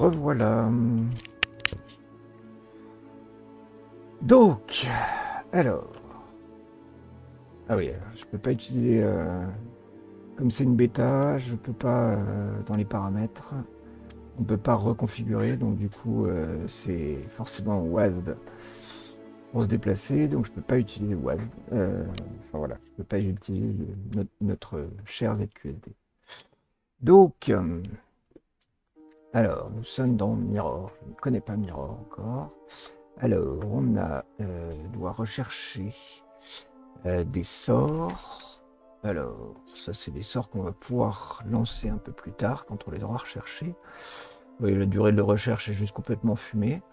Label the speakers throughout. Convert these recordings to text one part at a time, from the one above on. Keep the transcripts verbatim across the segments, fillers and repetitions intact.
Speaker 1: revoilà. Donc, alors... Ah oui, je peux pas utiliser... Euh, comme c'est une bêta, je peux pas, euh, dans les paramètres, on peut pas reconfigurer, donc du coup, euh, c'est forcément W A S D pour se déplacer, donc je peux pas utiliser W A S D. Euh, enfin voilà, je peux pas utiliser le- notre, notre cher Z Q S D. Donc... euh, Alors, nous sommes dans Mirror. Je ne connais pas Mirror encore. Alors, on a, euh, doit rechercher euh, des sorts. Alors, ça, c'est des sorts qu'on va pouvoir lancer un peu plus tard quand on les aura recherchés. Oui, la durée de recherche est juste complètement fumée.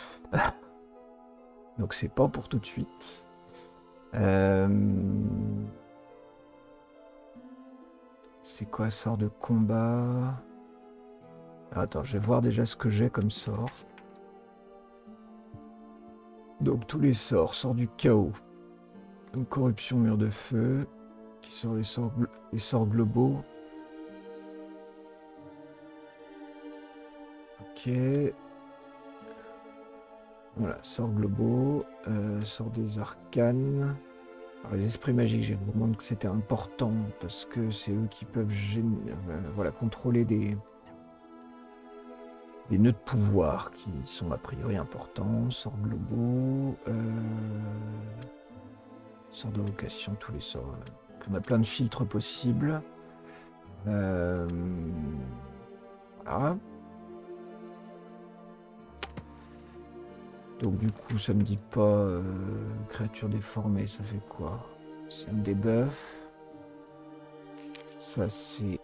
Speaker 1: Donc, c'est pas pour tout de suite. Euh... C'est quoi, sort de combat? Attends, je vais voir déjà ce que j'ai comme sort. Donc tous les sorts, sort du chaos. Donc corruption, mur de feu, qui sont les sorts, les sorts globaux. Ok. Voilà, sorts globaux, euh, sort des arcanes. Alors, les esprits magiques, j'ai vraiment que c'était important parce que c'est eux qui peuvent gêner, euh, voilà, contrôler des, des nœuds de pouvoir qui sont a priori importants. Sorts globaux, euh, sorts de vocation, tous les sorts. Euh, on a plein de filtres possibles. Euh, voilà. Donc du coup, ça me dit pas euh, créature déformée, ça fait quoi? C'est un debuff. Ça, c'est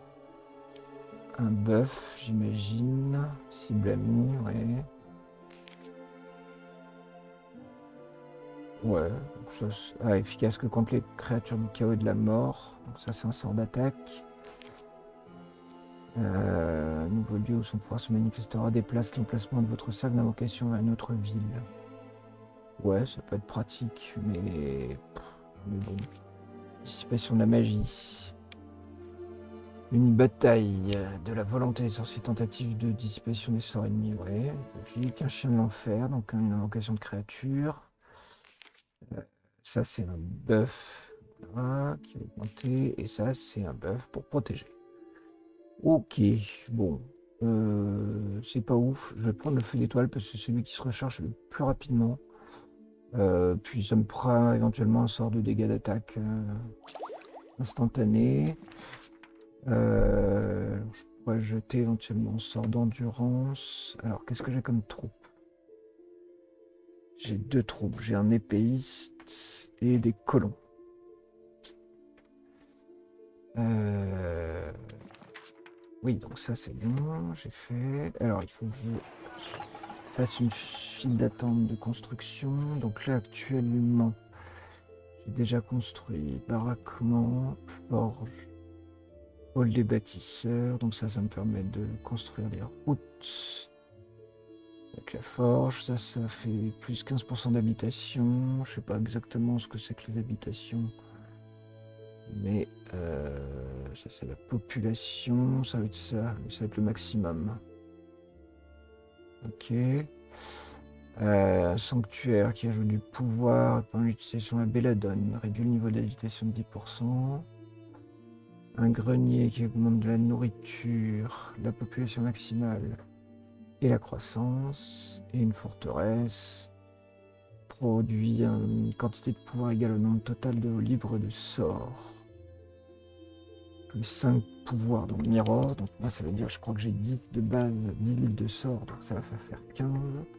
Speaker 1: un buff, j'imagine. Cible amie, ouais. Ouais, donc ça, ah, efficace que contre les créatures du chaos et de la mort. Donc ça, c'est un sort d'attaque. Euh, nouveau lieu où son pouvoir se manifestera déplace l'emplacement de votre sac d'invocation à une autre ville. Ouais, ça peut être pratique, mais, mais bon. Dissipation de la magie. Une bataille de la volonté des sorciers, tentative de dissipation des sorts ennemis, ouais. Logique, un chien de l'enfer, donc une invocation de créature. Euh, ça, c'est un buff voilà, qui va augmenter. Et ça, c'est un buff pour protéger. Ok, bon. Euh, c'est pas ouf. Je vais prendre le feu d'étoile parce que c'est celui qui se recharge le plus rapidement. Euh, puis ça me fera éventuellement un sort de dégâts d'attaque euh, instantané. Euh, je pourrais jeter éventuellement un sort d'endurance. Alors, qu'est-ce que j'ai comme troupe? J'ai deux troupes. J'ai un épéiste et des colons. Euh... Oui, donc ça c'est bon, j'ai fait. Alors, il faut que je fasse une file d'attente de construction. Donc là, actuellement, j'ai déjà construit baraquement, forge, hall des bâtisseurs. Donc ça, ça me permet de construire des routes. Avec la forge, ça, ça fait plus quinze pour cent d'habitation. Je sais pas exactement ce que c'est que les habitations. Mais euh, ça, c'est la population. Ça va être ça. Ça va être le maximum. Ok. Euh, un sanctuaire qui ajoute du pouvoir pendant l'utilisation de la belladone. Réduit le niveau d'agitation de dix pour cent. Un grenier qui augmente de la nourriture. La population maximale. Et la croissance. Et une forteresse. Produit une quantité de pouvoir égale au nombre total de livres de sorts. Plus cinq pouvoirs dans le Mirror. Donc moi ça veut dire je crois que j'ai dix de base, dix livres de sorts. Donc ça va faire quinze.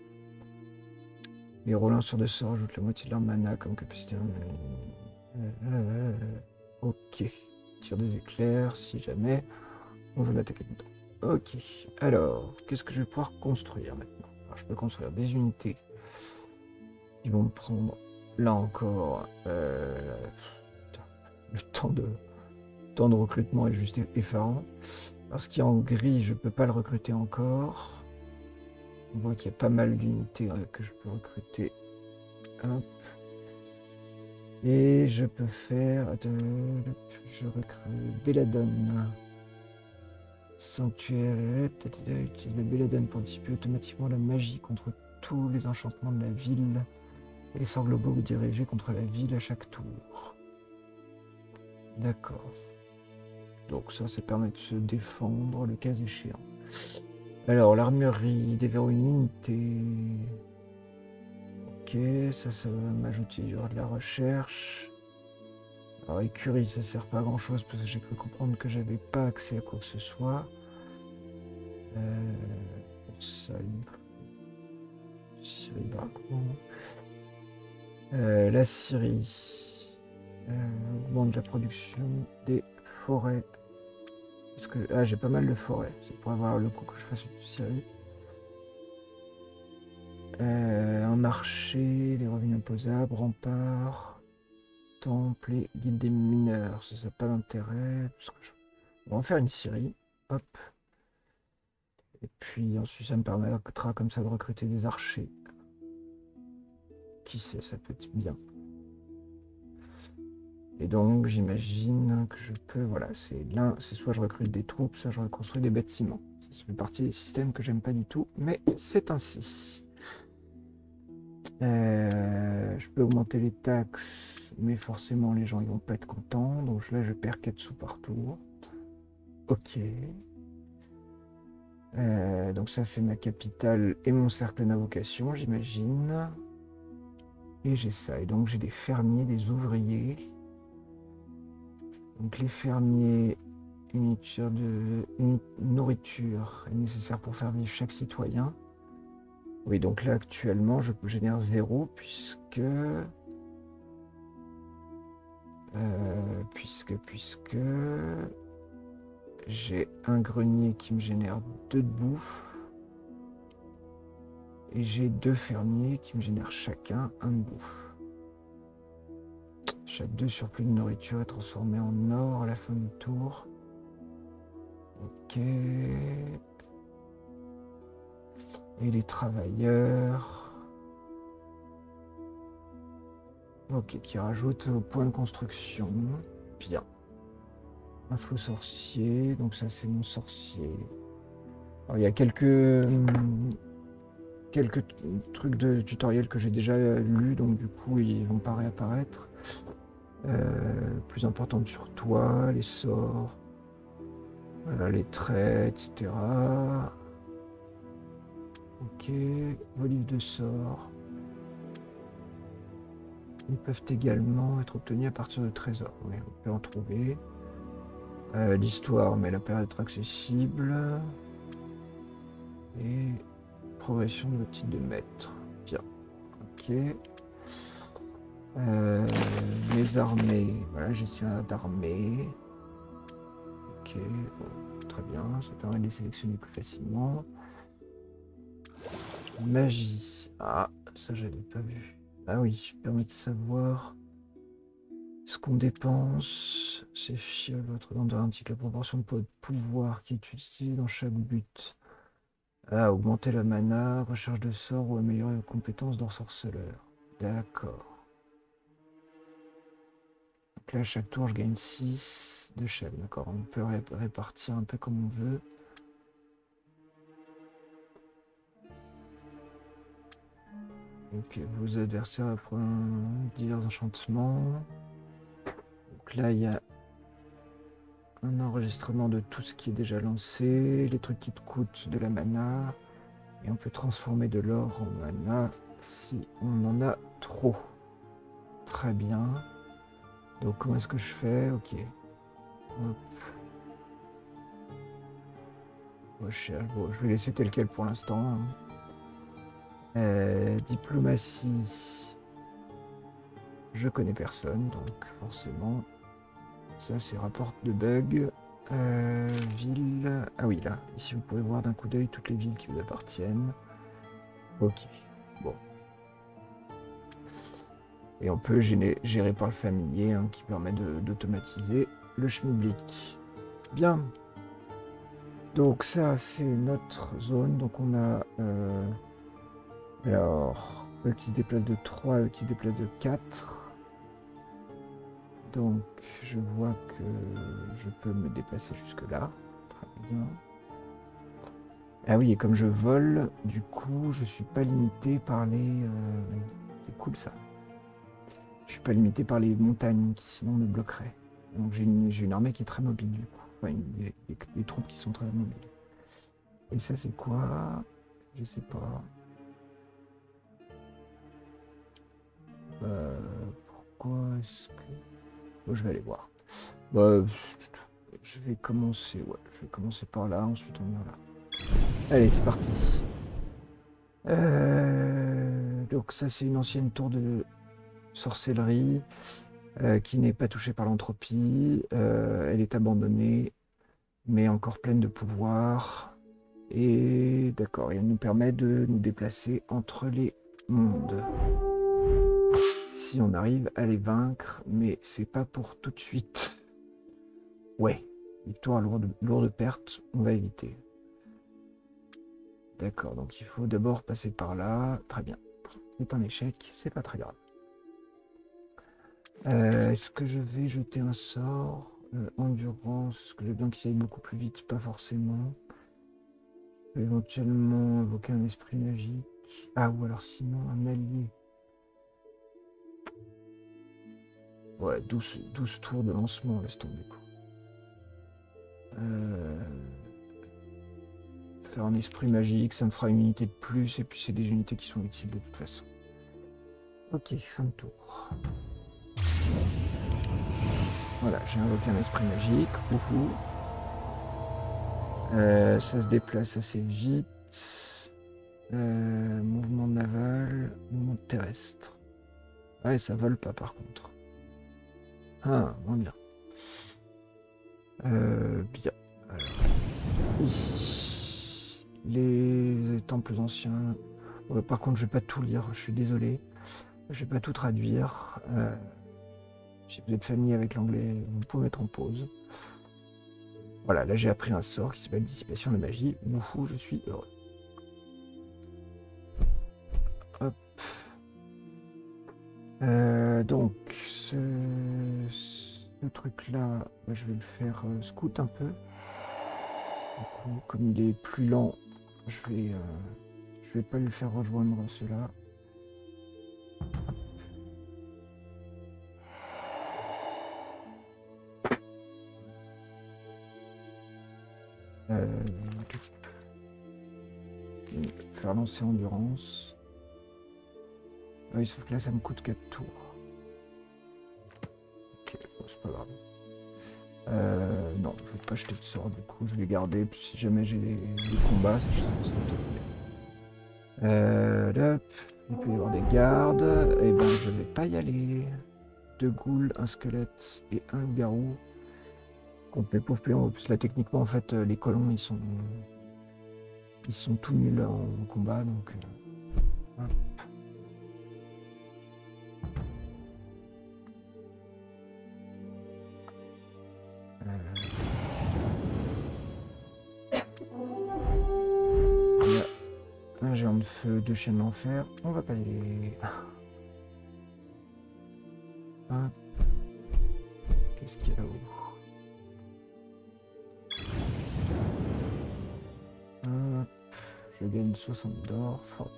Speaker 1: Les relanceurs de sorts ajoutent la moitié de leur mana comme capacité. Euh, euh, ok. Tire des éclairs si jamais on veut m'attaquer dedans. Ok. Alors, qu'est-ce que je vais pouvoir construire maintenant? Alors, je peux construire des unités. Ils vont me prendre, là encore, euh, le temps de, temps de recrutement est juste effarant. Parce qu'il y a en gris, je ne peux pas le recruter encore. On voit qu'il y a pas mal d'unités que je peux recruter. Hop. Et je peux faire... Je recrute Belladone. Sanctuaire, utilise la belladone pour dissiper automatiquement la magie contre tous les enchantements de la ville. Et les sorts globaux vous dirigez contre la ville à chaque tour. D'accord. Donc ça, ça permet de se défendre le cas échéant. Alors, l'armurerie déverrouille une unité. Ok, ça, ça va m'ajouter du de la recherche. Alors, écurie, ça sert pas à grand chose parce que j'ai cru comprendre que j'avais pas accès à quoi que ce soit. Euh, ça, Syrie braquement. Euh, la Syrie euh, augmente la production des forêts. Parce que ah, j'ai pas mal de forêts. C'est pour avoir le coup que je fasse une Syrie. Euh, un marché, les revenus imposables, remparts, temple et guilde des mineurs. Ça n'a pas d'intérêt. On va en faire une Syrie. Hop. Et puis ensuite, ça me permettra comme ça de recruter des archers. Qui sait, ça peut être bien. Et donc, j'imagine que je peux... Voilà, c'est l'un, c'est soit je recrute des troupes, soit je reconstruis des bâtiments. Ça fait partie des systèmes que j'aime pas du tout, mais c'est ainsi. Euh, je peux augmenter les taxes, mais forcément, les gens ils vont pas être contents. Donc là, je perds quatre sous par tour. Ok. Euh, donc ça, c'est ma capitale et mon cercle d'invocation, j'imagine. Et j'ai ça. Et donc, j'ai des fermiers, des ouvriers. Donc les fermiers, une nourriture, de, une nourriture est nécessaire pour faire vivre chaque citoyen. Oui, donc là actuellement je génère zéro puisque euh, puisque puisque j'ai un grenier qui me génère deux de bouffe et j'ai deux fermiers qui me génèrent chacun un de bouffe. Chaque deux surplus de nourriture est transformé en or à la fin du tour. Ok. Et les travailleurs. Ok, qui rajoute au point de construction. Bien. Un faux sorcier. Donc ça, c'est mon sorcier. Alors, il y a quelques... quelques trucs de tutoriel que j'ai déjà lus. Donc du coup, ils vont pas réapparaître. Euh, plus importante sur toi, les sorts, voilà, les traits, et cetera. Ok, vos livres de sorts. Ils peuvent également être obtenus à partir de trésors. Oui, on peut en trouver. Euh, L'histoire, mais elle peut être accessible. Et progression de votre titre de maître. Bien. Ok. Euh, les armées. Voilà, gestion d'armée. Ok, bon, très bien, ça permet de les sélectionner plus facilement. Magie. Ah, ça j'avais pas vu. Ah oui, permet de savoir ce qu'on dépense. C'est fiable, votre vendeur indique la proportion de pouvoir qui est utilisée dans chaque but. Ah, augmenter la mana, recherche de sort ou améliorer les compétences d'ensorceleur. D'accord. Donc là, à chaque tour, je gagne six de chaque. D'accord, on peut ré répartir un peu comme on veut. Ok, vos adversaires apprennent divers enchantements. Donc là, il y a un enregistrement de tout ce qui est déjà lancé, les trucs qui te coûtent de la mana. Et on peut transformer de l'or en mana si on en a trop. Très bien. Donc comment est-ce que je fais? Ok. Hop. Recherche. Bon, je vais laisser tel quel pour l'instant. Euh, diplomatie. Je connais personne, donc forcément. Ça, c'est rapport de bug. Euh, ville. Ah oui, là. Ici, vous pouvez voir d'un coup d'œil toutes les villes qui vous appartiennent. Ok. Bon. Et on peut gérer, gérer par le familier, hein, qui permet d'automatiser le schmilblick. Bien. Donc ça, c'est notre zone. Donc on a... Euh, alors, eux qui se déplacent de trois, eux qui se déplacent de quatre. Donc, je vois que je peux me déplacer jusque là. Très bien. Ah oui, et comme je vole, du coup, je suis pas limité par les... euh, C'est cool ça. Je suis pas limité par les montagnes qui sinon me bloqueraient. Donc j'ai une, j'ai une armée qui est très mobile du coup. Enfin, une- des, des- des troupes qui sont très mobiles. Et ça c'est quoi? Je sais pas. Euh, pourquoi est-ce que... Bon, je vais aller voir. Bah, je vais commencer, ouais, je vais commencer par là, ensuite on ira là. Allez, c'est parti. Euh, donc ça c'est une ancienne tour de sorcellerie euh, qui n'est pas touchée par l'entropie. Euh, elle est abandonnée, mais encore pleine de pouvoir. Et d'accord, elle nous permet de nous déplacer entre les mondes. Si on arrive à les vaincre, mais c'est pas pour tout de suite. Ouais, victoire lourde, lourde perte, on va éviter. D'accord, donc il faut d'abord passer par là. Très bien. C'est un échec, c'est pas très grave. Euh, Est-ce que je vais jeter un sort euh, Endurance, est-ce que j'ai besoin qu'il aille beaucoup plus vite? Pas forcément. Je vais éventuellement invoquer un esprit magique. Ah, ou alors sinon un allié. Ouais, douze, douze tours de lancement, laisse tomber quoi. Euh... Faire un esprit magique, ça me fera une unité de plus, et puis c'est des unités qui sont utiles de toute façon. Ok, fin de tour. Voilà, j'ai invoqué un esprit magique. Ouhou. Euh, ça se déplace assez vite. Euh, mouvement naval, mouvement terrestre. Ouais, ça vole pas par contre. Ah, moins bien. Euh, bien. Alors, ici, les temples anciens. Ouais, par contre, je vais pas tout lire, je suis désolé. Je vais pas tout traduire. Euh, si vous êtes familier avec l'anglais, vous pouvez mettre en pause. Voilà, là j'ai appris un sort qui s'appelle Dissipation de magie. Wouhou, je suis heureux. Hop. Euh, donc, ce, ce truc-là, bah, je vais le faire euh, scout un peu. Du coup, comme il est plus lent, je vais, euh, je vais pas lui faire rejoindre cela. Euh, faire lancer endurance. Ah oui, sauf que là, ça me coûte quatre tours. Ok, bon, c'est pas grave. Euh, non, je vais pas jeter de sort du coup, je vais garder si jamais j'ai des, des combats. Ça, ça, ça euh, là, il peut y avoir des gardes. Et ben, je vais pas y aller. Deux ghouls, un squelette et un garou. Contre mes pauvres péons. Parce que là, techniquement, en fait, les colons, ils sont, ils sont tout nuls en combat, donc. Euh, hop. Euh... Il y a un géant de feu, deux chiens de l'enfer. On va pas y aller. Hop. Qu'est-ce qu'il y a là-haut? Hop. Je gagne soixante d'or. Hop.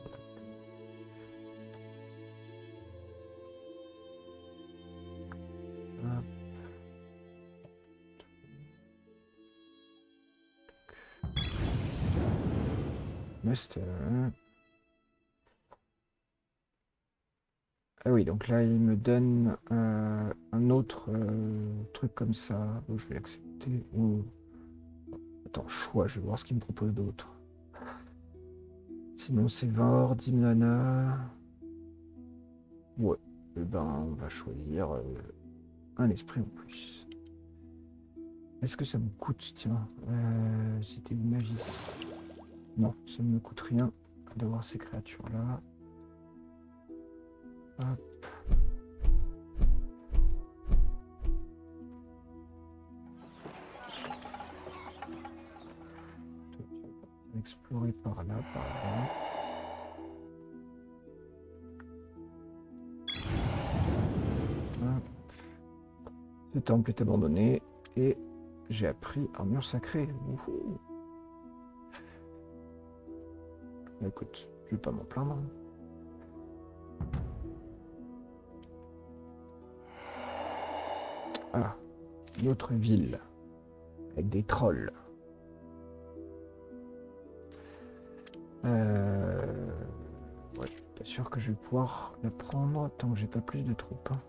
Speaker 1: Master. Ah oui, donc là, il me donne euh, un autre euh, truc comme ça. Bon, je vais l'accepter. Ou... Attends, choix, je vais voir ce qu'il me propose d'autre. Sinon, c'est vingt or, dix mana. Ouais, et ben, on va choisir euh, un esprit en plus. Est-ce que ça me coûte, tiens, euh, c'était une magie. Non, ça ne me coûte rien d'avoir ces créatures-là. Hop. Explorer par là, par là. Hop. Le temple est abandonné et j'ai appris un mur sacré. Ouhou. Écoute, je vais pas m'en plaindre. Ah, une autre ville avec des trolls. Euh... Ouais, je suis pas sûr que je vais pouvoir la prendre tant que j'ai pas plus de troupes. Hein.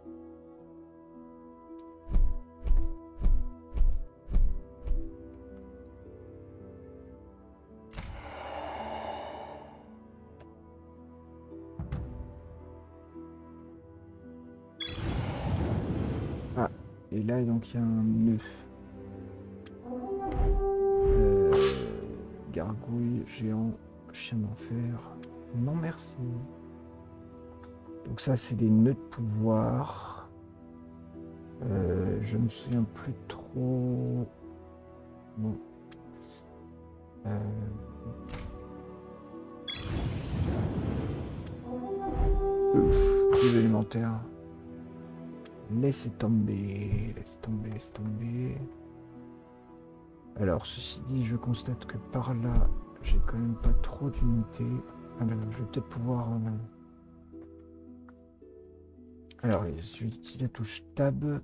Speaker 1: Ah, et là donc il y a un nœud. Euh... Gargouille, géant, chien d'enfer. Non merci. Donc ça c'est des nœuds de pouvoir. Euh, je me souviens plus trop. Bon. Euh... Ouf, plus élémentaire. Laissez tomber, laissez tomber, laissez tomber. Alors, ceci dit, je constate que par là, j'ai quand même pas trop d'unités. Alors, je vais peut-être pouvoir... Euh... Alors, je vais utiliser la touche Tab.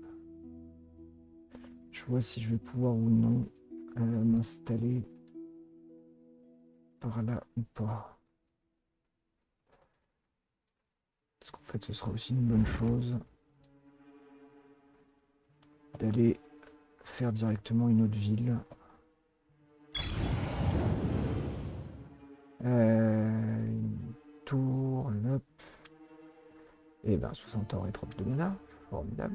Speaker 1: Je vois si je vais pouvoir ou non euh, m'installer par là ou pas. Parce qu'en fait, ce sera aussi une bonne chose d'aller faire directement une autre ville. Euh, une tour, hop. Et ben soixante ans et trente de mana, formidable.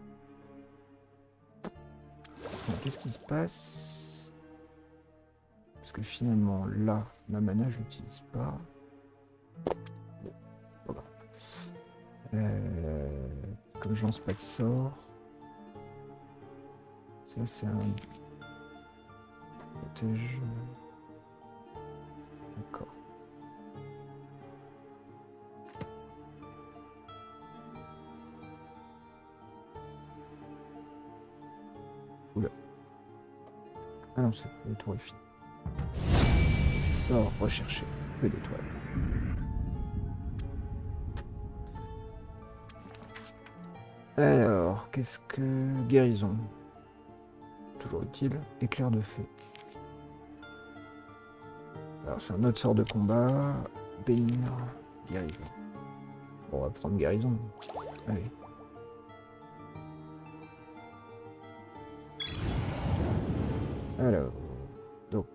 Speaker 1: Qu'est-ce qui se passe? Parce que finalement, là, ma mana, je l'utilise pas. Bon, voilà. Euh, comme je lance pas de sort. Ça, c'est un... Protège... D'accord. Oula. Ah non, c'est le tour est fini. Sort recherché. Peu d'étoiles. Alors, qu'est-ce que... Guérison. Toujours utile. Éclair de feu. Alors, c'est un autre sort de combat. Bénir. Guérison. Bon, on va prendre guérison. Allez. Alors, donc...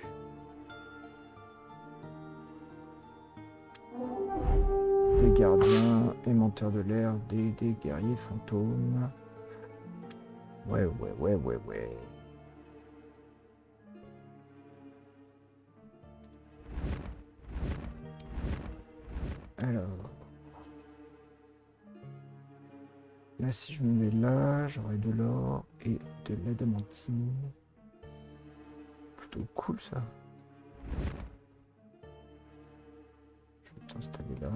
Speaker 1: Des gardiens, aimanteurs de l'air, des, des guerriers fantômes. Ouais, ouais, ouais, ouais, ouais. Alors... Là, si je me mets là, j'aurai de l'or et de l'adamantine. Plutôt cool, ça. Je vais t'installer là.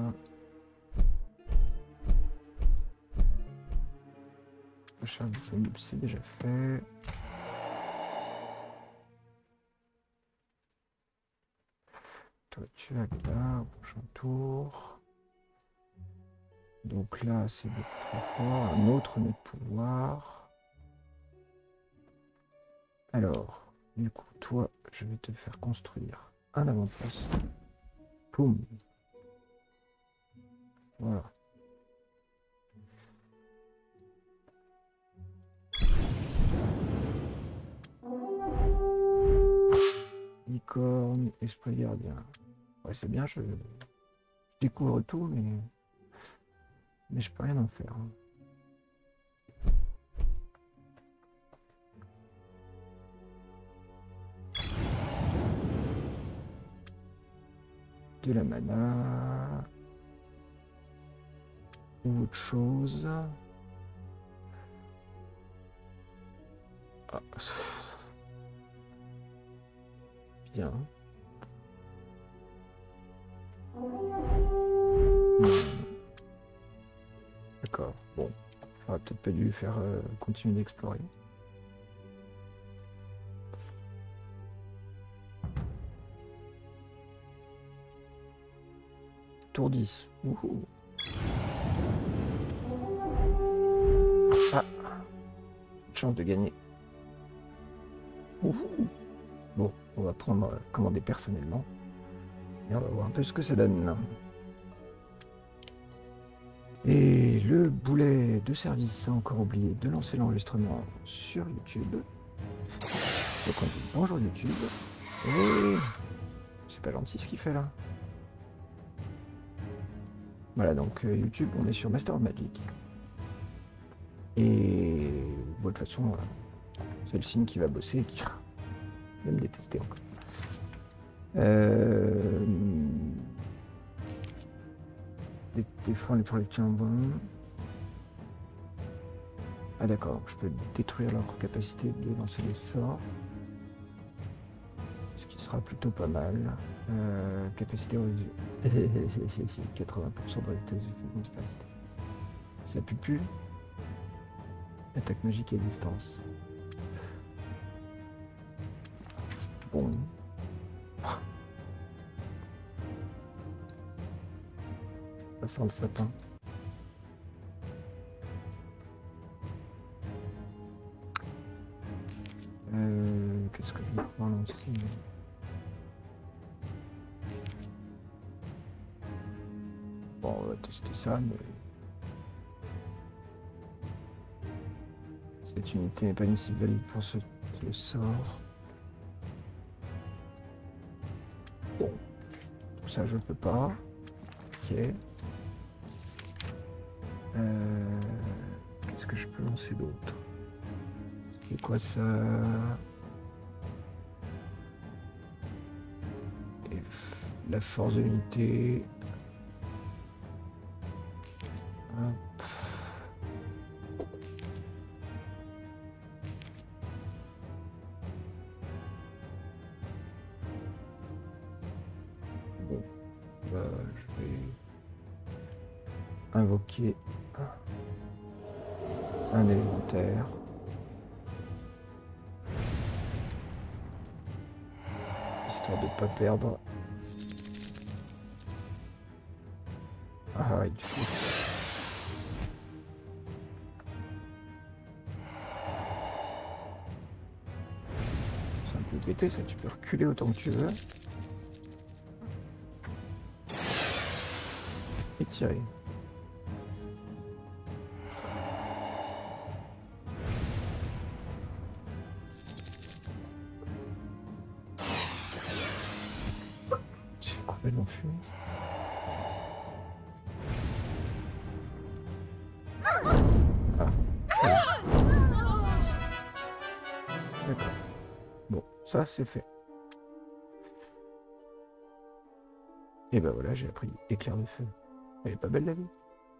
Speaker 1: Recherche disponible, c'est déjà fait. Toi, tu vas aller là, au prochain tour. Donc là, c'est beaucoup trop fort. Un autre nœud de pouvoir. Alors, du coup, toi, je vais te faire construire un avant-poste. Boum. Voilà. Licorne, esprit gardien. Ouais, c'est bien, je... je découvre tout, mais... Mais je peux rien en faire. Hein. De la mana. Ou autre chose. Ah. Bien. D'accord, bon. J'aurais peut-être pas dû faire euh, continuer d'explorer. tour dix. Ouhou. Ah, chance de gagner. Ouhou. Bon, on va prendre euh, commander personnellement. Et on va voir un peu ce que ça donne. Et le boulet de service a encore oublié de lancer l'enregistrement sur YouTube. Donc on dit bonjour YouTube. Et c'est pas gentil ce qu'il fait là. Voilà, donc euh, YouTube, on est sur Master of Magic. Et bon, de toute façon, euh, c'est le signe qui va bosser et qui va me détester encore. Euh... Défendre les projectiles en bon. Ah d'accord, je peux détruire leur capacité de lancer des sorts. Ce qui sera plutôt pas mal. Euh, capacité quatre-vingts pour cent de résistance. Ça pue plus. Attaque magique à distance. Bon. Ça sent le sapin. Euh, Qu'est-ce que je vais pouvoir lancer? Bon, on va tester ça, mais... Cette unité n'est pas si valide pour ce le sort. Bon, tout ça je peux pas. Ok. Euh, Qu'est-ce que je peux lancer d'autre? C'est quoi ça? Et la force de l'unité. Hop. Bon, bah, je vais invoquer un élémentaire. Histoire de pas perdre. Ah ouais, du coup. C'est un peu pété ça, tu peux reculer autant que tu veux. Et tirer. J'ai complètement fumé. Ah. D'accord. Bon, ça c'est fait. Et ben voilà, j'ai appris éclair de feu. Elle est pas belle la vie.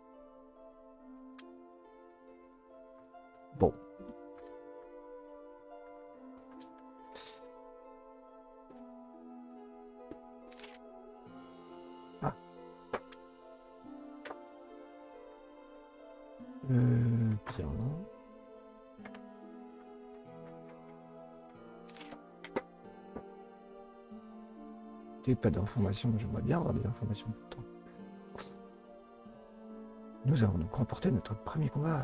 Speaker 1: Bon. Ah. Euh, bien. Et pas d'informations, j'aimerais bien avoir des informations pourtant. Nous avons donc remporté notre premier combat.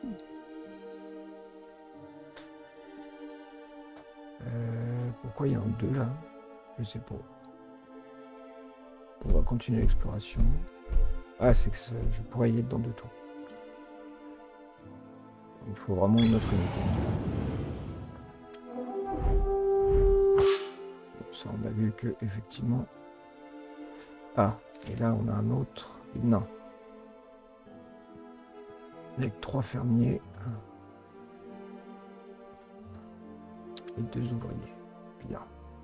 Speaker 1: Euh, pourquoi il y a un deux là? Je sais pas. On va continuer l'exploration. Ah, c'est que je pourrais y être dans deux tours. Il faut vraiment une autre unité. Bon, ça, on a vu que effectivement. Ah, et là on a un autre. Non. Avec trois fermiers et deux ouvriers. Bien.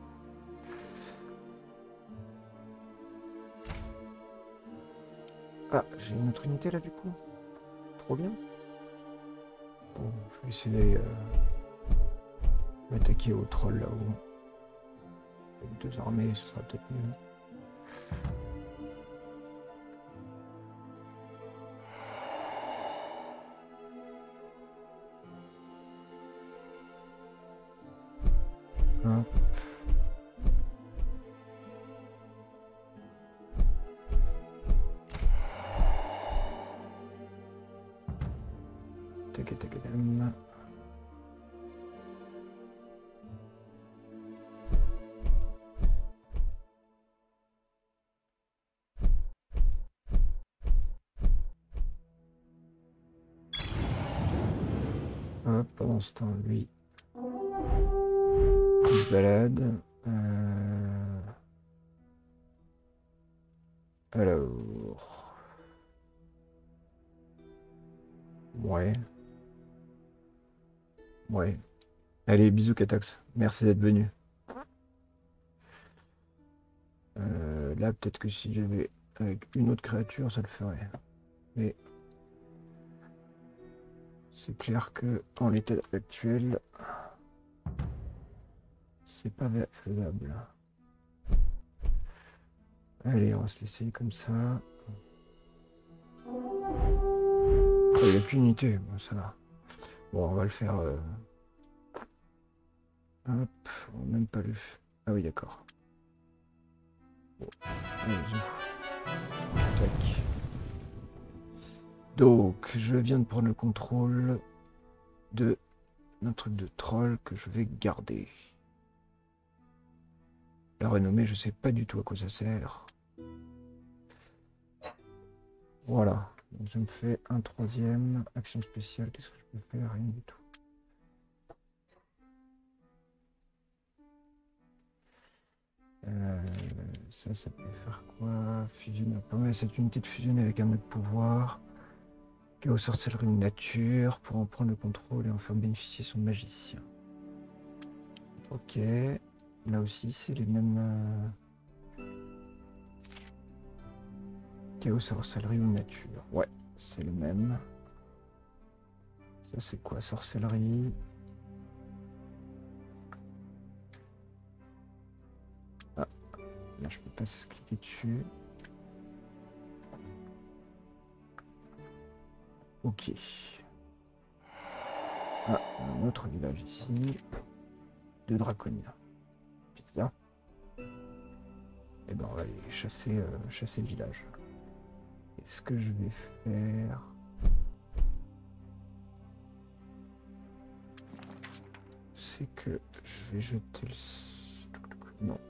Speaker 1: Ah, j'ai une autre unité là du coup. Trop bien. Bon, je vais essayer euh, m'attaquer au troll là-haut. Avec deux armées, ce sera peut-être mieux. Hop. tac, tac, tac. Hop, pendant ce temps, lui, il se balade. Euh... Alors... Ouais. Ouais. Allez, bisous Catax. Merci d'être venu. Euh, là, peut-être que si j'avais avec une autre créature, ça le ferait. Mais c'est clair que en l'état actuel, c'est pas faisable. Allez, on va se laisser comme ça. Il n'y a qu'une unité, bon, ça va. Bon, on va le faire. Euh... Hop, on va même pas le faire. Ah oui, d'accord. Bon, tac. Donc, je viens de prendre le contrôle de un truc de troll que je vais garder. La renommée, je sais pas du tout à quoi ça sert. Voilà. Donc, ça me fait un troisième. Action spéciale, qu'est-ce que je peux faire? Rien du tout. Euh, ça, ça peut faire quoi? Fusionner. Permet à cette unité de fusionner avec un autre pouvoir. Chaos sorcellerie nature pour en prendre le contrôle et en faire bénéficier son magicien. Ok. Là aussi, c'est les mêmes. Euh... Chaos sorcellerie ou nature. Ouais, c'est le même. Ça, c'est quoi? Sorcellerie. Ah, là, je peux pas se cliquer dessus. Ok. Ah, un autre village ici. De Draconia. Bizarre. Et ben, on va aller chasser, euh, chasser le village. Et ce que je vais faire... c'est que je vais jeter le... Non.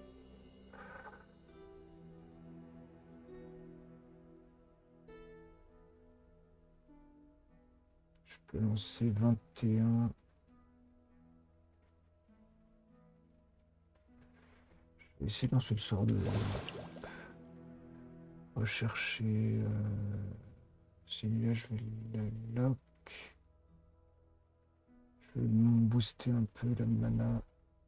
Speaker 1: Je peux lancer vingt et un... Je vais essayer de lancer le sort de... Rechercher... Euh... celui-là, je vais la lock. Je vais booster un peu la mana.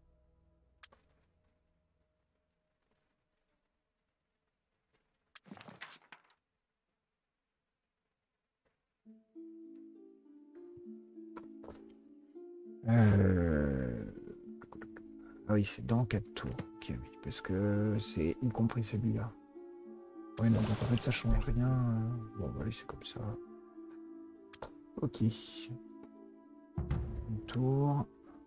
Speaker 1: Euh... Ah oui, c'est dans quatre tours. Ok, oui, parce que c'est y compris celui-là. Ouais, non, donc en fait, ça change rien. Bon, bah, allez, c'est comme ça. Ok. Un tour.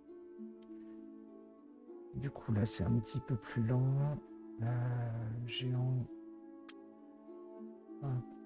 Speaker 1: Du coup, là, c'est un petit peu plus lent. Euh, géant. Hop.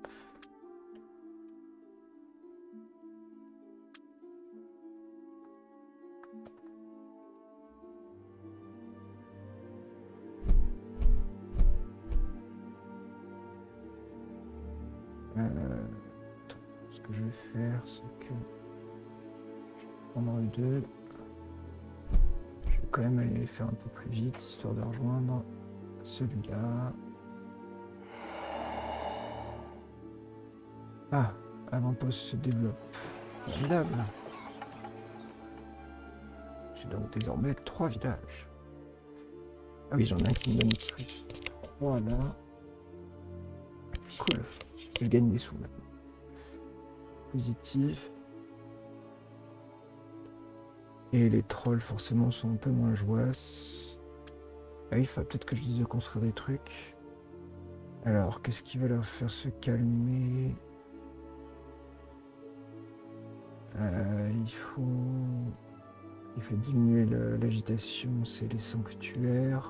Speaker 1: Euh, ce que je vais faire, c'est que pendant le deux, je vais quand même aller les faire un peu plus vite, histoire de rejoindre celui-là. Ah, avant-poste se développe. Formidable. J'ai donc désormais trois villages. Ah oui, j'en ai un qui me donne plus. Voilà. Cool. Je gagne des sous maintenant. Positif. Et les trolls forcément sont un peu moins joyeux. Ah, il faut peut-être que je dise de construire des trucs. Alors, qu'est-ce qui va leur faire se calmer? euh, Il faut... Il faut diminuer l'agitation, c'est les sanctuaires.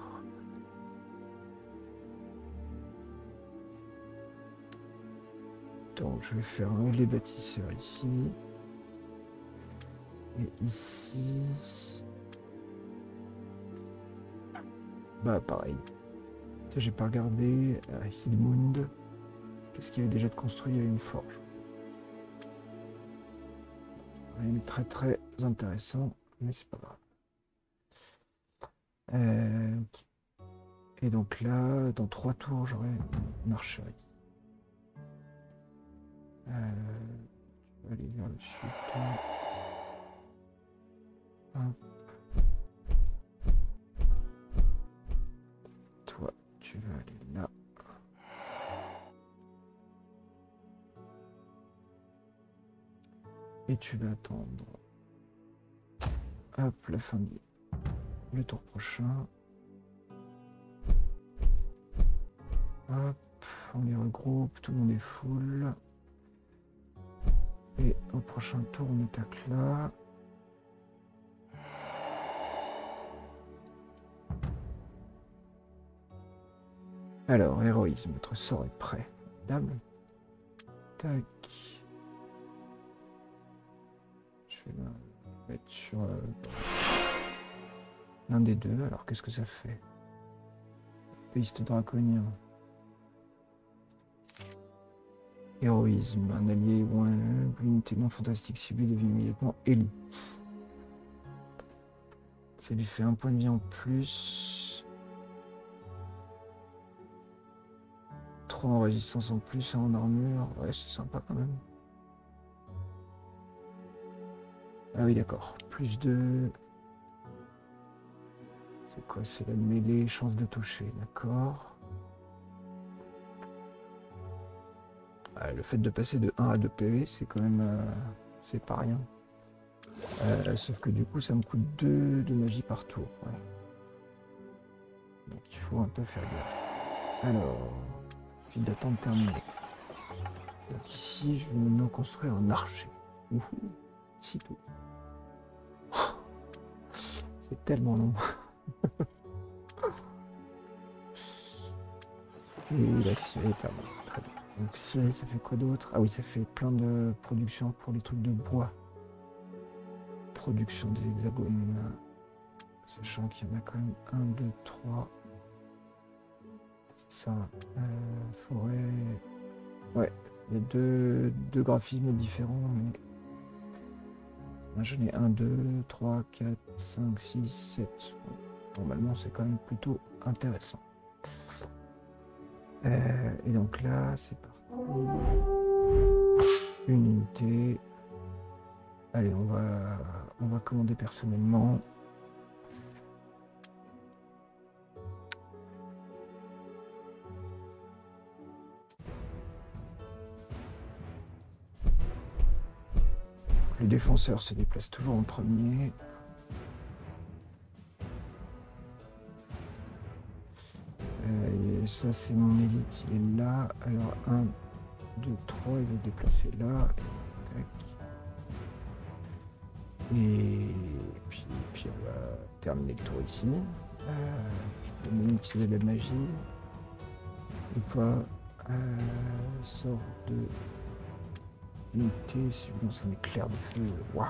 Speaker 1: Donc, je vais faire un les bâtisseurs ici. Et ici... Bah pareil. J'ai pas regardé. Euh, Hillmund. Qu'est-ce qu'il y avait déjà de construit? Il y avait une forge. Rien de très très intéressant, mais c'est pas grave. Euh, ok. Et donc là, dans trois tours, j'aurai une archerie. Euh, je vais aller vers le sud. Hop. Toi, tu vas aller là. Et tu vas attendre. Hop, la fin du le tour prochain. Hop, on les regroupe, tout le monde est full. Et au prochain tour, on attaque là. Alors, héroïsme, votre sort est prêt. Dame. Tac. Je vais la mettre sur euh, l'un des deux. Alors, qu'est-ce que ça fait? Piste draconien. Héroïsme, un allié ou un unité non fantastique ciblée devient immédiatement élite. Ça lui fait un point de vie en plus. trois en résistance en plus, un en armure. Ouais, c'est sympa quand même. Ah oui, d'accord. Plus de... C'est quoi? C'est la mêlée, chance de toucher, d'accord. Ah, le fait de passer de un à deux P V, c'est quand même... Euh, c'est pas rien. Euh, sauf que du coup, ça me coûte deux de magie par tour. Ouais. Donc il faut un peu faire gaffe. Alors... File d'attente terminée. Donc ici, je vais maintenant construire un archer. Ouhou, si tout. C'est tellement long. Et la scierie est terminée. Très bien. Donc scierie, ça fait quoi d'autre? Ah oui, ça fait plein de production pour les trucs de bois. Production des hexagones. Sachant qu'il y en a quand même un, deux, trois. Ça, euh, forêt. Ouais, il y a deux, deux graphismes différents, mais là, j'en ai un, deux, trois, quatre, cinq, six, sept. Normalement, c'est quand même plutôt intéressant. Euh, et donc là, c'est parti. Une unité. Allez, on va, on va commander personnellement. Le défenseur se déplace toujours en premier. Euh, et ça, c'est mon élite, il est là. Alors, un, deux, trois, il va se déplacer là. Tac. Et puis, puis on va terminer le tour ici. Euh, je peux même utiliser de la magie. Et toi, euh, sort de unité, bon, c'est un éclair de feu. Waouh!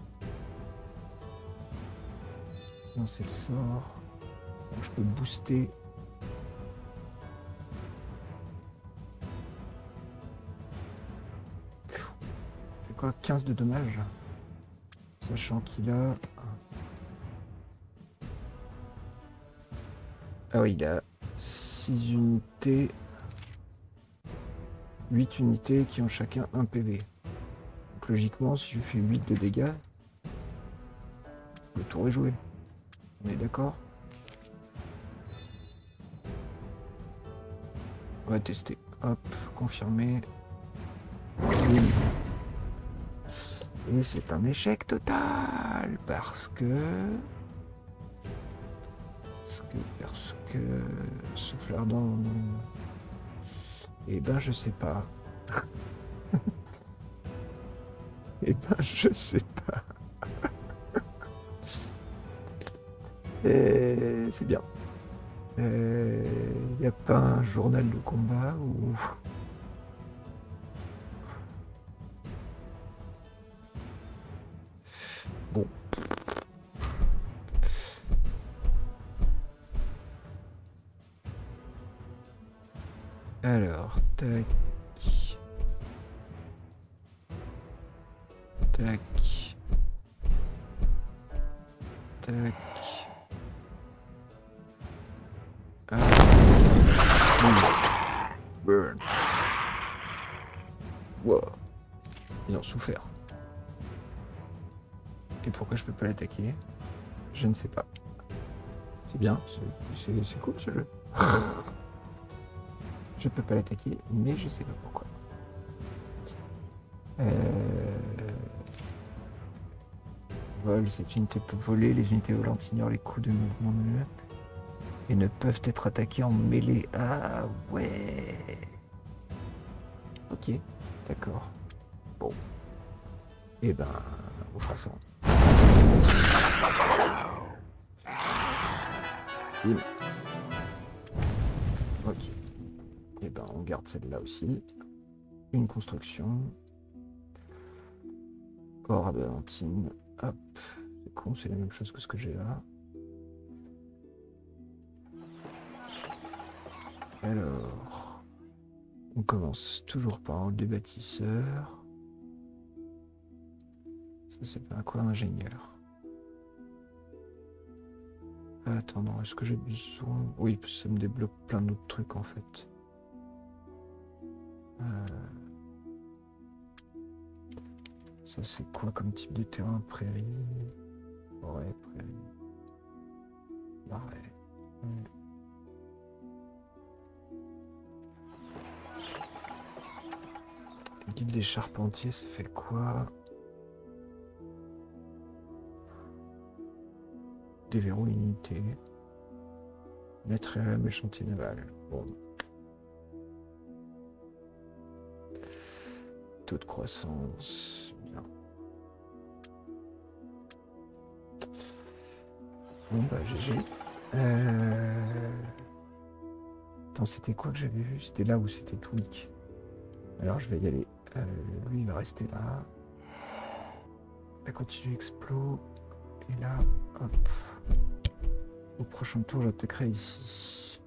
Speaker 1: Non, c'est le sort. Donc, je peux booster. C'est quoi, quinze de dommages? Sachant qu'il a... Ah oui, il a six unités. huit unités qui ont chacun un P V. Donc logiquement, si je fais huit de dégâts, le tour est joué. On est d'accord? On va tester. Hop, confirmer. Oui. Et c'est un échec total parce que... Parce que... Parce que... Souffle ardent... Eh ben, je sais pas. Eh ben, je sais pas. Et c'est bien. Il n'y a pas un journal de combat ou... Bon. Alors, tac. Tac. Tac. Ah. Burn. Wow. Ils ont souffert. Et pourquoi je peux pas l'attaquer? Je ne sais pas. C'est bien, c'est cool ce jeu. Je peux pas l'attaquer, mais je sais pas pourquoi. Euh... Vol, cette unité peut voler. Les unités volantes ignorent les coups de mouvement de map et ne peuvent être attaquées en mêlée. Ah ouais. Ok, d'accord. Bon. Et ben, on fera ça. Bim. Ok. Et ben, on garde celle-là aussi. Une construction. Or adamantine. Hop. C'est con, c'est la même chose que ce que j'ai là. Alors. On commence toujours par un des bâtisseurs. Ça s'appelle quoi, ingénieur? Attends, non, est-ce que j'ai besoin... Oui, ça me débloque plein d'autres trucs en fait. Euh... Ça c'est quoi comme type de terrain? Prairie, forêt, prairie, marais. Hmm. Le guide des charpentiers, ça fait quoi? Déverrouille unité. Mettre le chantier naval. Bon. Taux de croissance. Bien. Bon bah G G. Euh... Attends, c'était quoi que j'avais vu? C'était là où c'était Tweak. Alors je vais y aller. Euh, lui il va rester là. La continue explo. Et là, hop. Au prochain tour, j'attaquerai ici.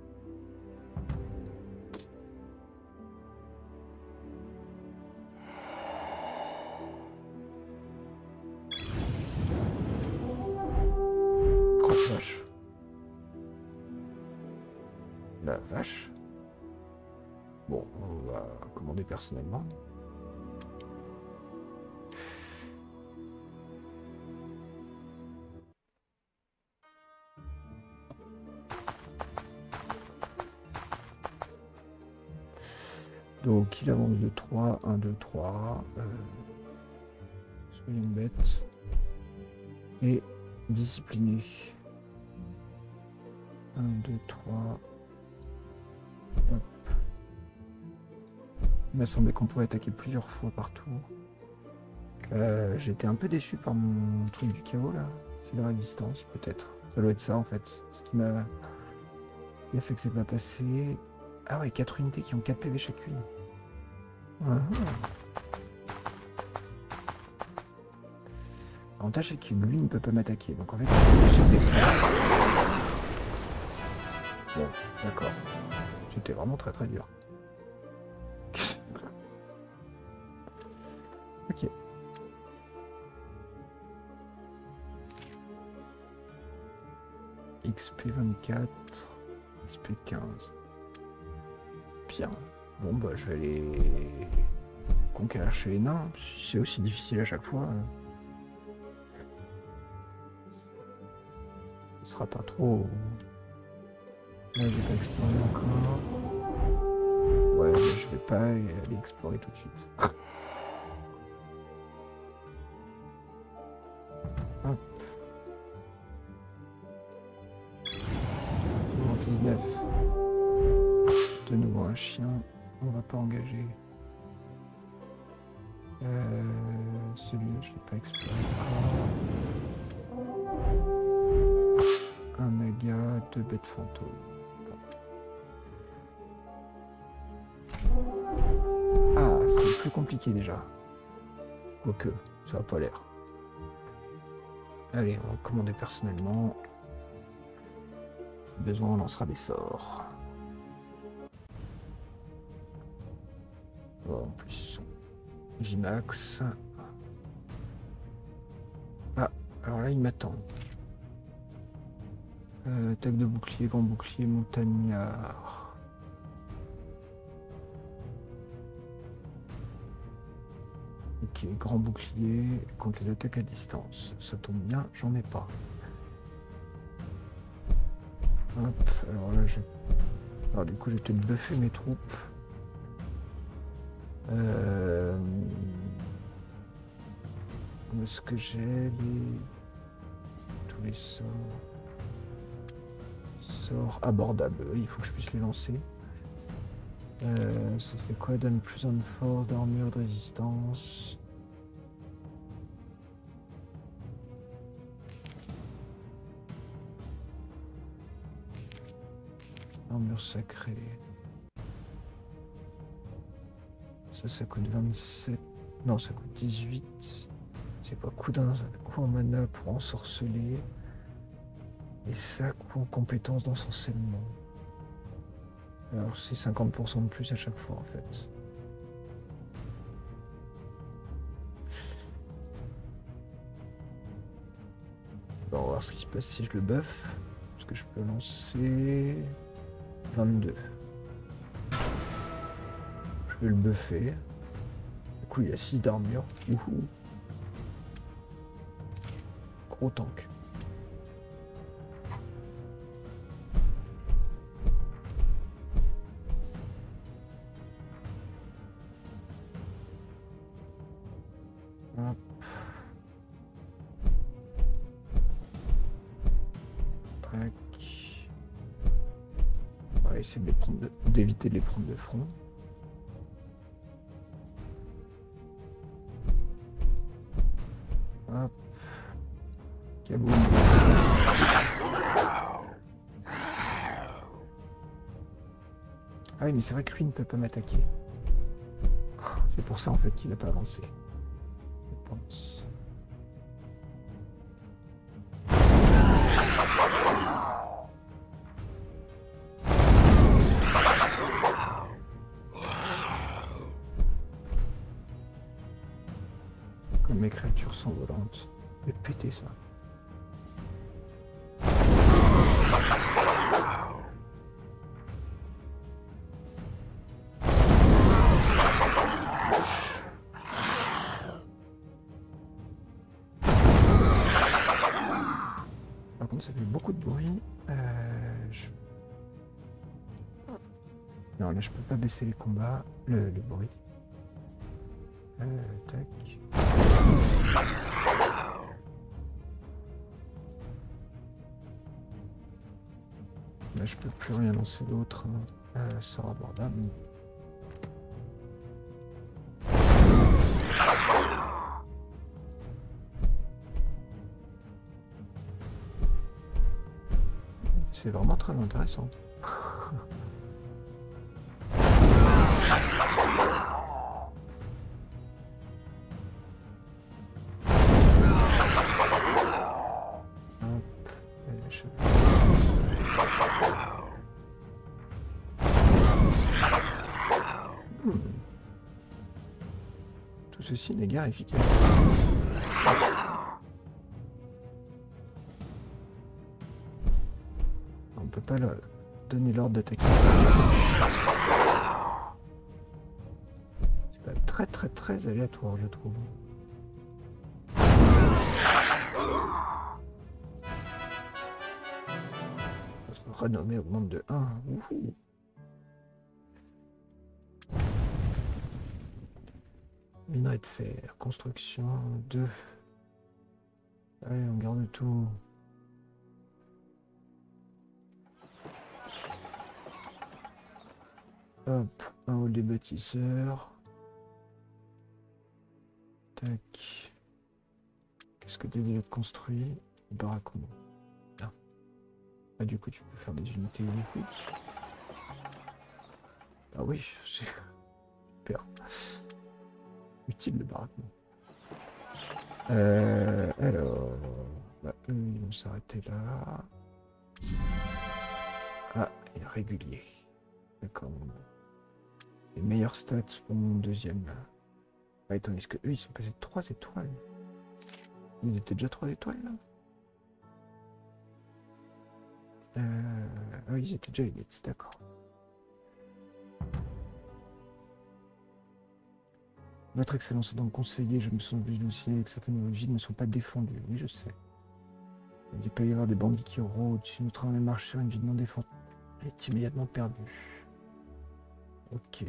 Speaker 1: Oh la vache. La vache. Bon, on va commander personnellement. Donc il avance de trois, un, deux, trois. Euh, soyons bêtes. Et discipliné. un, deux, trois. Hop. Il m'a semblé qu'on pouvait attaquer plusieurs fois par tour. Euh, J'ai été un peu déçu par mon truc du chaos là. C'est la résistance peut-être. Ça doit être ça en fait. Ce qui m'a il a fait que c'est pas passé. Ah ouais, quatre unités qui ont quatre P V chacune. Uh-huh. L'avantage c'est que lui ne peut pas m'attaquer. Donc en fait, je vais défendre. Bon, d'accord. C'était vraiment très très dur. Ok. X P vingt-quatre, X P quinze. Bien. Bon bah je vais aller conquérir chez les nains. Si c'est aussi difficile à chaque fois. Ce sera pas trop. Là j'ai pas exploré encore. Ouais, je vais pas aller explorer tout de suite. Hop. dix-neuf. De nouveau un chien. On va pas engager. Euh, Celui-là je l'ai pas exploré. Un naga, deux bêtes fantômes. Ah, c'est plus compliqué déjà. Quoique, ça n'a pas l'air. Allez, on va commander personnellement. Si besoin, on lancera des sorts. Bon, en plus, ils sont J max. Ah, alors là, il m'attend. Euh, attaque de bouclier, grand bouclier, montagnard. Ok, grand bouclier contre les attaques à distance. Ça tombe bien, j'en ai pas. Hop, alors là, je... Alors du coup, j'ai peut-être buffé mes troupes. Euh... Où est-ce que j'ai les... tous les sorts sorts abordables? Il faut que je puisse les lancer. Euh, ça fait quoi? Donne plus de force, d'armure, de résistance. Armure sacrée. Ça, ça coûte vingt-sept. Non, ça coûte dix-huit. C'est quoi? Coup d'un coup en mana pour ensorceler. Et ça, coup en compétence d'ensorcellement. Alors c'est cinquante pour cent de plus à chaque fois en fait. Bon, on va voir ce qui se passe si je le buff. Parce que je peux lancer vingt-deux. Je vais le buffer. Du coup il y a six d'armure. Ouhou. Gros tank. Hop. Trac. On va essayer de les prendre de... d'éviter de les prendre de front. Hop. Kaboum. Ah oui, mais c'est vrai que lui ne peut pas m'attaquer. C'est pour ça en fait qu'il n'a pas avancé. Je pense. Comme mes créatures sont volantes. Je vais péter ça. Par contre, ça fait beaucoup de bruit. Euh, je... Non, là, je peux pas baisser les combats, le, le bruit. Euh, tac. Là, je peux plus rien lancer d'autre. Euh, sort abordable. C'est vraiment très intéressant. Tout ceci n'est guère efficace. On peut pas leur donner l'ordre d'attaquer. C'est pas très très très aléatoire, je trouve. Notre renommée augmente de un. Wouhou. Minerai de fer, construction deux. Allez, on garde tout. Hop, un hall des bâtisseurs. Tac. Qu'est-ce que tu as déjà construit? Baraquement. Ah. Ah, du coup, tu peux faire des unités uniques. Ah oui, c'est super. Utile le baraquement. Euh, alors, bah, Eux, ils vont s'arrêter là. Ah, il est régulier. D'accord. Les meilleures stats pour mon deuxième. Ah, attends, est-ce que eux, ils sont passés trois étoiles? Ils étaient déjà trois étoiles, là? Euh... Ah oui, ils étaient déjà élites, d'accord. Votre Excellence a donc conseillé, je me sens obligé de vous signaler que certaines villes ne sont pas défendues. Oui, je sais. Il peut y avoir des bandits qui rôdent. Si nous travaillons marche sur une ville non défendue, elle est immédiatement perdue. Ok.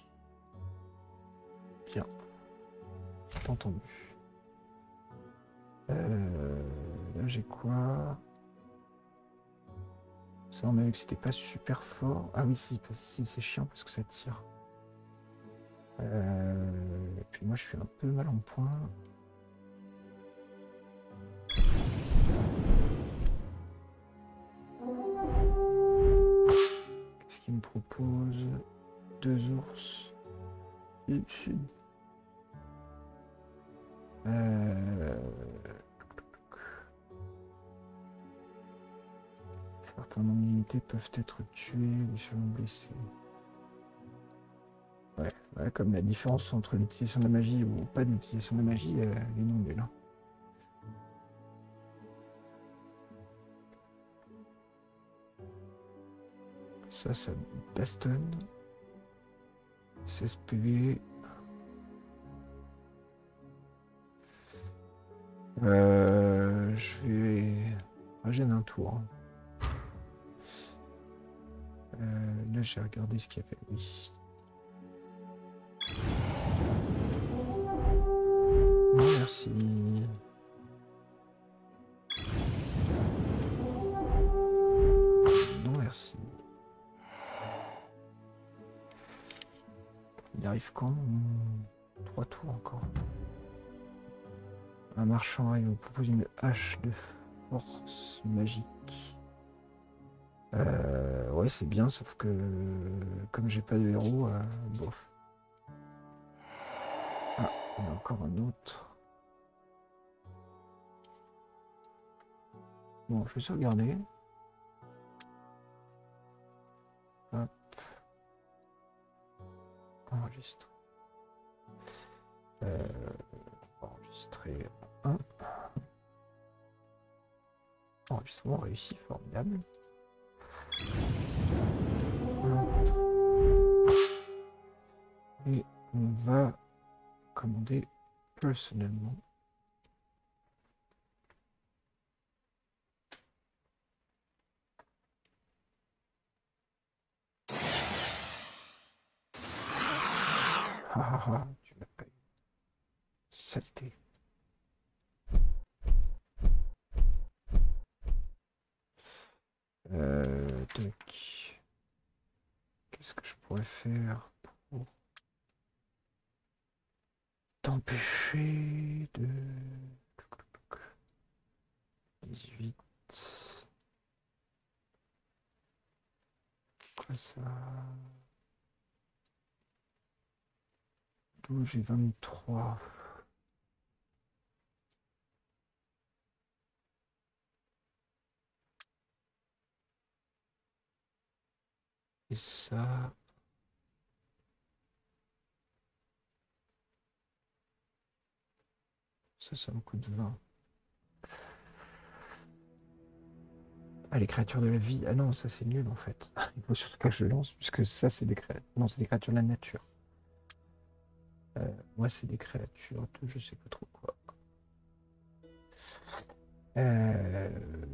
Speaker 1: Bien. C'est entendu. Euh, là, j'ai quoi? Ça, on a vu que c'était pas super fort. Ah oui, si, si c'est chiant parce que ça tire. Euh, et puis moi, je suis un peu mal en point. Qu'est-ce qu'il me propose? Deux ours. Euh... Certains nombres d'unités peuvent être tués, les chevaux blessés. Ouais, ouais, comme la différence entre l'utilisation de la magie ou pas d'utilisation de la magie, euh, elle est non nulle. Hein. Ça, ça bastonne. seize P V. Euh, je vais... Ah, j'ai un tour. Hein. Euh, là, j'ai regardé ce qu'il y avait. Oui. Non, merci. Non, merci. Il arrive quand? Trois tours encore. Un marchand, il vous propose une hache de force magique. Euh, ouais, c'est bien, sauf que comme j'ai pas de héros, euh, bof. Ah, il y en a encore un autre. Bon, je vais sauvegarder. Hop. Enregistrer. Euh, enregistrer un. Enregistrement réussi, formidable. Et on va commander personnellement. Ah ah ah, tu m'as pas eu. Saleté. Euh, tac. Qu'est-ce que je pourrais faire pour t'empêcher de... dix-huit. Quoi ça? douze, j'ai vingt-trois. Et ça... Ça, ça me coûte vingt. Ah, les créatures de la vie. Ah non, ça c'est nul en fait. Il faut surtout pas que je le lance, puisque ça c'est des créatures. Non, c'est des créatures de la nature. Euh, moi, c'est des créatures de je sais pas trop quoi. Euh...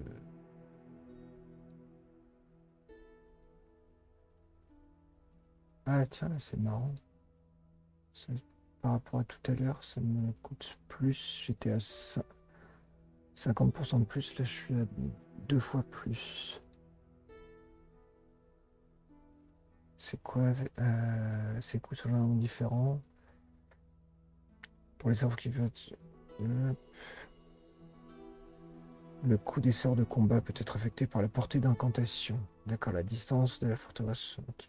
Speaker 1: Ah tiens, là c'est marrant. Ça, par rapport à tout à l'heure, ça me coûte plus. J'étais à cinquante pour cent de plus, là je suis à deux fois plus. C'est quoi euh, ces coups sont généralement différents. Pour les cerveaux qui veulent... Le coût des sorts de combat peut être affecté par la portée d'incantation. D'accord, la distance de la forteresse. Ok.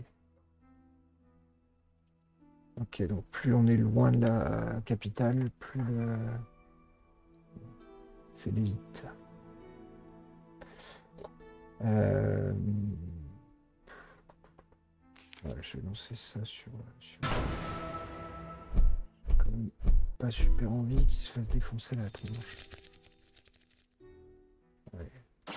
Speaker 1: Ok, donc plus on est loin de la capitale, plus le... c'est l'élite. Euh... Ouais, je vais lancer ça sur... sur... J'ai quand même pas super envie qu'il se fasse défoncer la tronche. Ouais.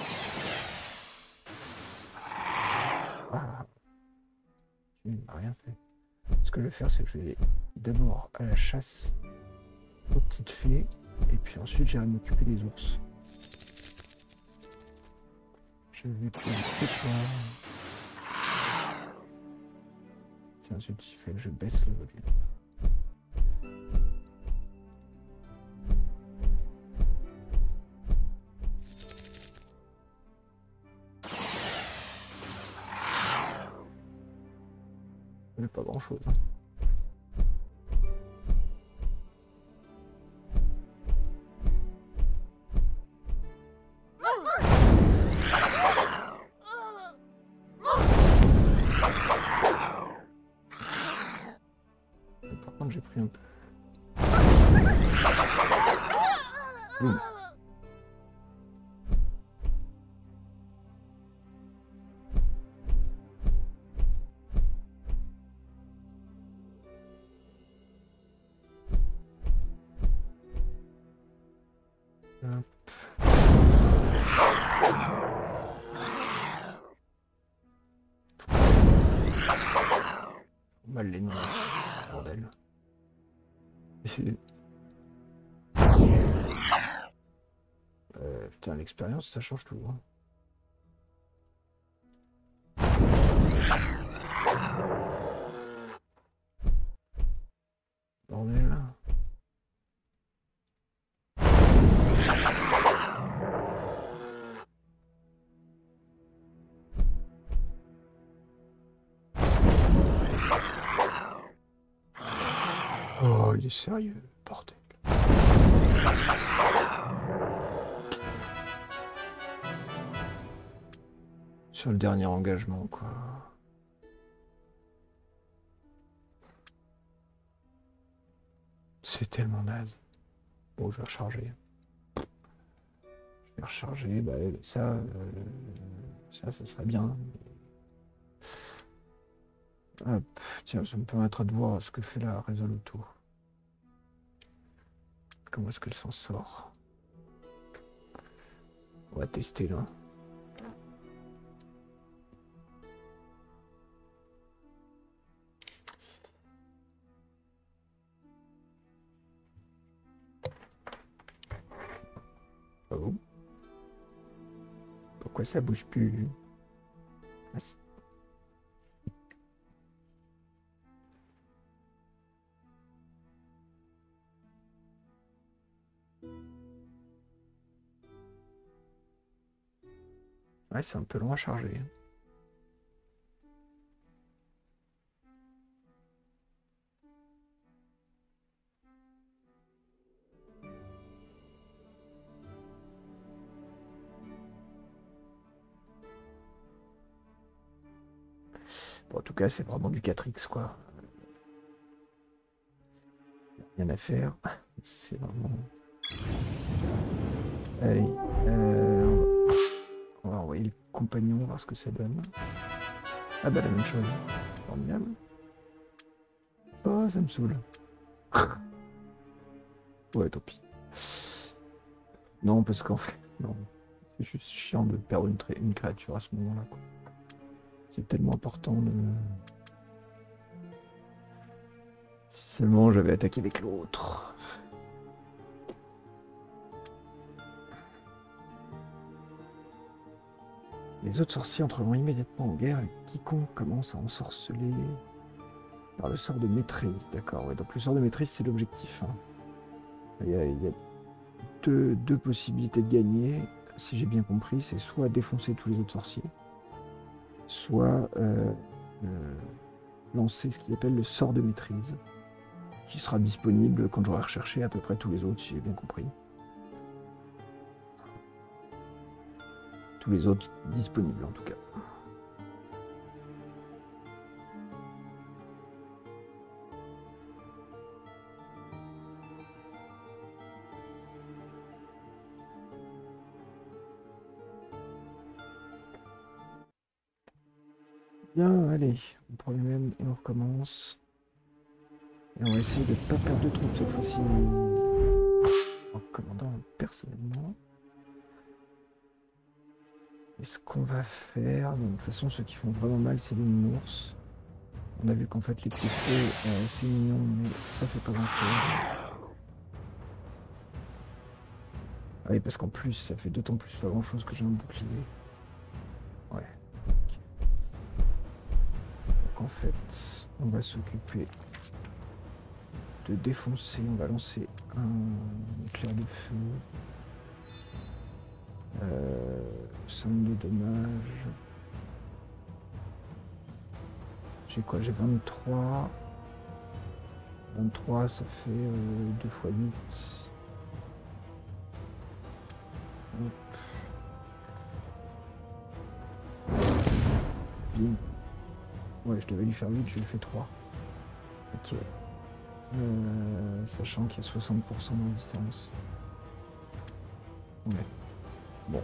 Speaker 1: Ah, il n'a rien fait. Ce que je vais faire, c'est que je vais d'abord à la chasse aux petites fées, et puis ensuite j'irai m'occuper des ours. Je vais prendre toi. Tiens, ensuite il fait que je baisse le volume. Il n'y a pas grand chose. Hein. Par contre, j'ai pris un peu. Boum. Hop. Mal l'ennemi, bordel. Euh, putain, l'expérience, ça change tout. Hein. Bordel. Oh, il est sérieux, bordel. Sur le dernier engagement, quoi. C'est tellement naze. Bon, je vais recharger. Je vais recharger, bah ça, euh, ça, ça serait bien. Hop, tiens, ça me permettra de voir ce que fait la Resoluto. Comment est-ce qu'elle s'en sort? On va tester là. Oh. Pourquoi ça bouge plus? Ah, ouais, c'est un peu long à charger. Bon, en tout cas, c'est vraiment du quatre X, quoi. Rien à faire. C'est vraiment... Allez, euh, on va envoyer le compagnon, voir ce que ça donne. Ah bah la même chose. Formidable. Oh, ça me saoule. Ouais, tant pis. Non, parce qu'en fait, non. C'est juste chiant de perdre une, une créature à ce moment-là. C'est tellement important de... Si seulement j'avais attaqué avec l'autre. Les autres sorciers entreront immédiatement en guerre et quiconque commence à ensorceler par le sort de maîtrise. D'accord, ouais, donc le sort de maîtrise, c'est l'objectif. Hein. Il y a, il y a deux, deux possibilités de gagner, si j'ai bien compris, c'est soit défoncer tous les autres sorciers, soit euh, euh, lancer ce qu'il appelle le sort de maîtrise, qui sera disponible quand j'aurai recherché à peu près tous les autres, si j'ai bien compris. Tous les autres disponibles en tout cas. Bien, allez, on prend les mêmes et on recommence. Et on va essayer de ne pas perdre de troupes cette fois-ci en commandant personnellement. Et ce qu'on va faire, de toute façon ceux qui font vraiment mal c'est les nounours. On a vu qu'en fait les petits feux, euh, c'est mignon mais ça fait pas grand chose. Ah oui parce qu'en plus ça fait d'autant plus pas grand chose que j'ai un bouclier. Ouais. Donc en fait on va s'occuper de défoncer, on va lancer un éclair de feu. Euh, cinq de dommages. J'ai quoi? J'ai vingt-trois. vingt-trois, ça fait euh, deux fois huit. Hop. Bim. Ouais, je devais lui faire huit, je lui fais trois. Ok. Euh, sachant qu'il y a soixante pour cent de distance. Ouais. Bon.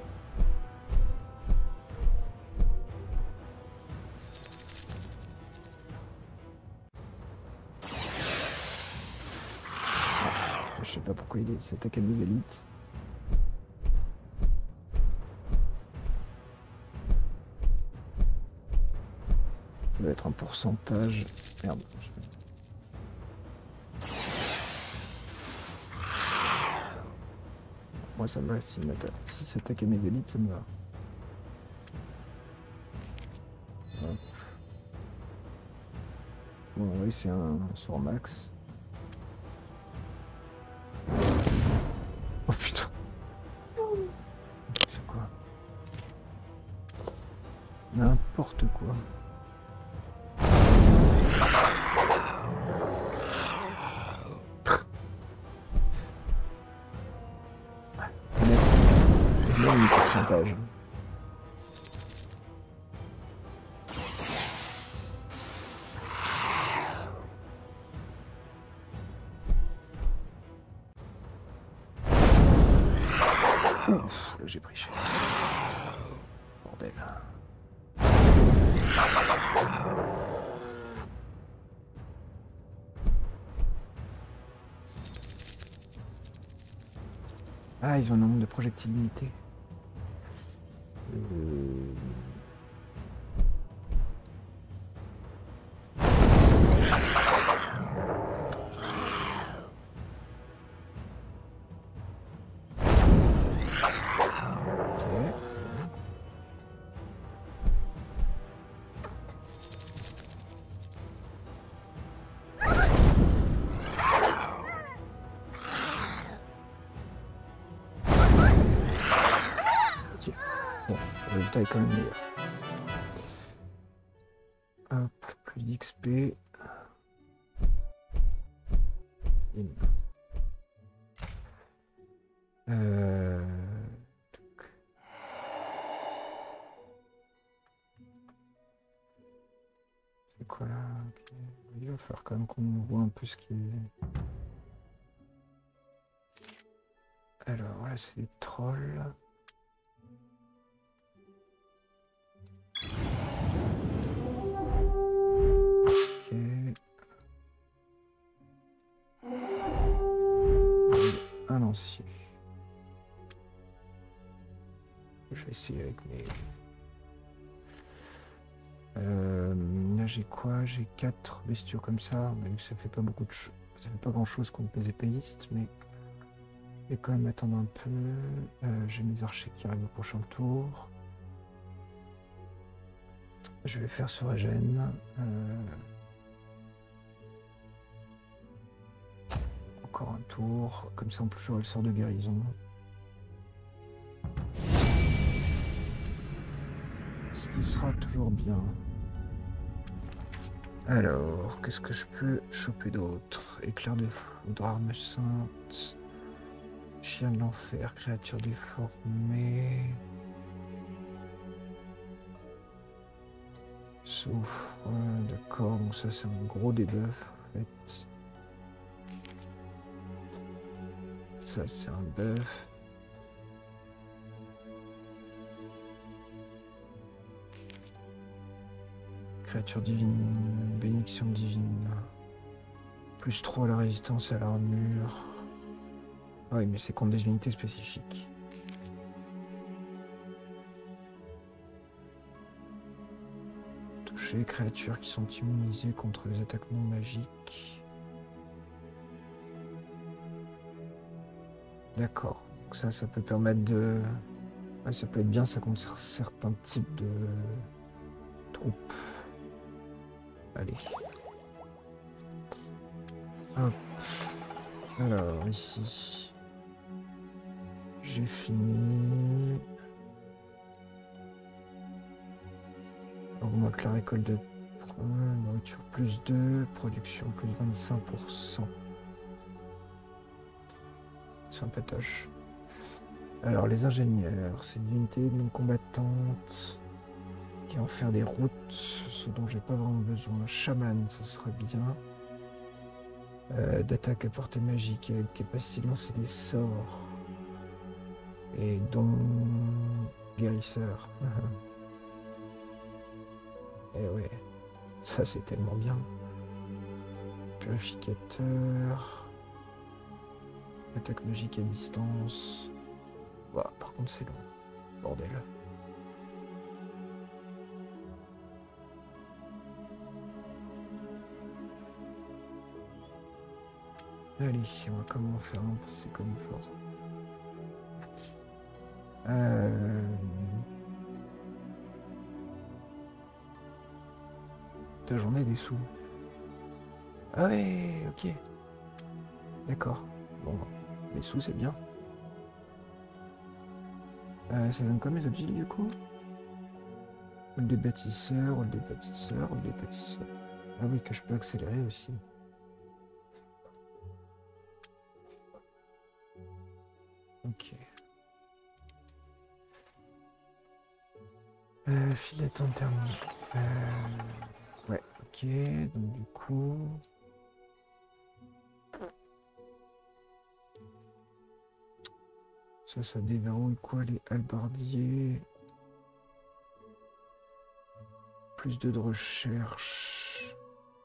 Speaker 1: Je sais pas pourquoi il s'attaque à mes élites. Ça doit être un pourcentage. Merde. Moi ça me va, s'il si s'attaque à mes élites, ça me va. Hop. Bon, oui, c'est un sort max. Oh putain. C'est quoi? N'importe quoi. Même le pourcentage. Ouf, là j'ai pris cher. Bordel. Ah, ils ont un nombre de projectiles limité. Euh... Bon, le résultat est quand même meilleur. Hop, plus d'X P. Euh... C'est quoi là? Okay. Il va falloir quand même qu'on voit un peu ce qui est... Alors là c'est les trolls. Ok. Un lancier. Je vais essayer avec mes... Euh, là j'ai quoi? J'ai quatre bestiaux comme ça. On a vu que ça fait pas beaucoup de choses. Ça fait pas grand chose contre les épéistes, mais je vais quand même attendre un peu. Euh, j'ai mes archers qui arrivent au prochain tour. Je vais faire ce régène. Euh... Encore un tour. Comme ça en plus j'aurai le sort de guérison. Ce qui sera toujours bien. Alors, qu'est-ce que je peux choper d'autre? Éclair de foudre, arme sainte, chien de l'enfer, créature déformée, souffre, d'accord, donc ça c'est un gros debuff en fait. Ça c'est un buff. créature divine, bénédiction divine. Plus trois la résistance à l'armure. Ah oui, mais c'est contre des unités spécifiques. Toucher les créatures qui sont immunisées contre les attaques non magiques. D'accord. Donc ça, ça peut permettre de... Ouais, ça peut être bien, ça contre certains types de troupes. Allez. Hop. Alors, ici. J'ai fini. Augmente la récolte de nourriture plus deux, production plus vingt-cinq pour cent. Sympatoche. Alors les ingénieurs, c'est une unité non combattante qui en faire des routes, ce dont j'ai pas vraiment besoin. Chaman, ça serait bien. Euh, D'attaque à portée magique avec capacité de lancer des sorts. Et dont guérisseur. Et ouais, ça c'est tellement bien. Purificateur. Attaque magique à distance. Ouah, par contre c'est long. Bordel. Allez, on va comment faire mon passer comme fort. Euh... Ta journée des sous. Ah ouais, ok. D'accord. Bon, les sous c'est bien. Euh, ça donne comme les objets du coup? Hall des bâtisseurs, hall des bâtisseurs, hall des bâtisseurs. Ah oui, que je peux accélérer aussi. Ok. Euh, filet en thermique. Euh... Ouais, ok. Donc du coup... Ça, ça déverrouille quoi? Les halbardiers. Plus de recherche.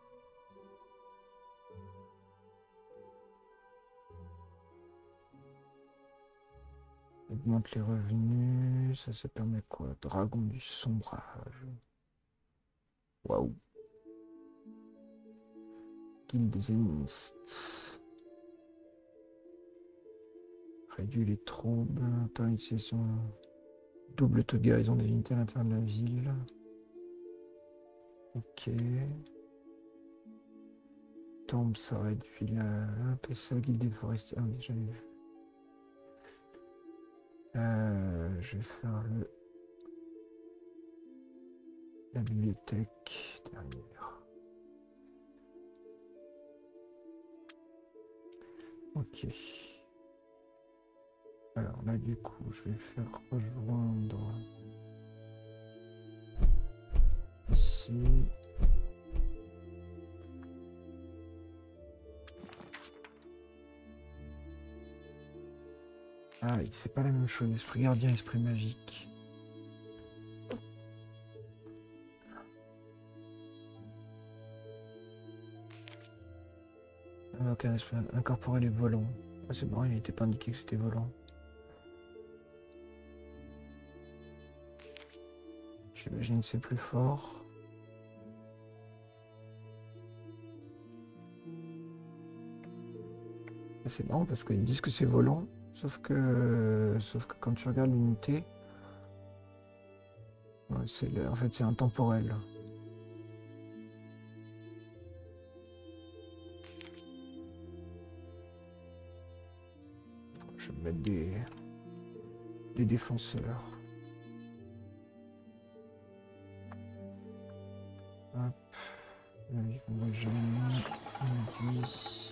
Speaker 1: Augmente les revenus. Ça, ça permet quoi? Dragon du sombrage. Waouh. Guilde des animistes. Réduit les troubles. Par une session. Double taux de guérison des unités à l'intérieur de la ville. Ok. Tombe, ça réduit la... Hop, ça, guilde des forestiers. Ah oui, j'avais vu. Euh, je vais faire le... La bibliothèque derrière. Ok. Alors là, du coup, je vais faire rejoindre ici. Ah, c'est pas la même chose. Esprit gardien, esprit magique. Ok, incorporer les volants. Ah, c'est bon, il n'était pas indiqué que c'était volant. J'imagine que c'est plus fort. C'est marrant parce qu'ils disent que c'est volant, sauf que sauf que quand tu regardes l'unité, ouais, c'est en fait c'est intemporel. Je vais mettre des des défenseurs. Hop. Allez, on va jamais dix.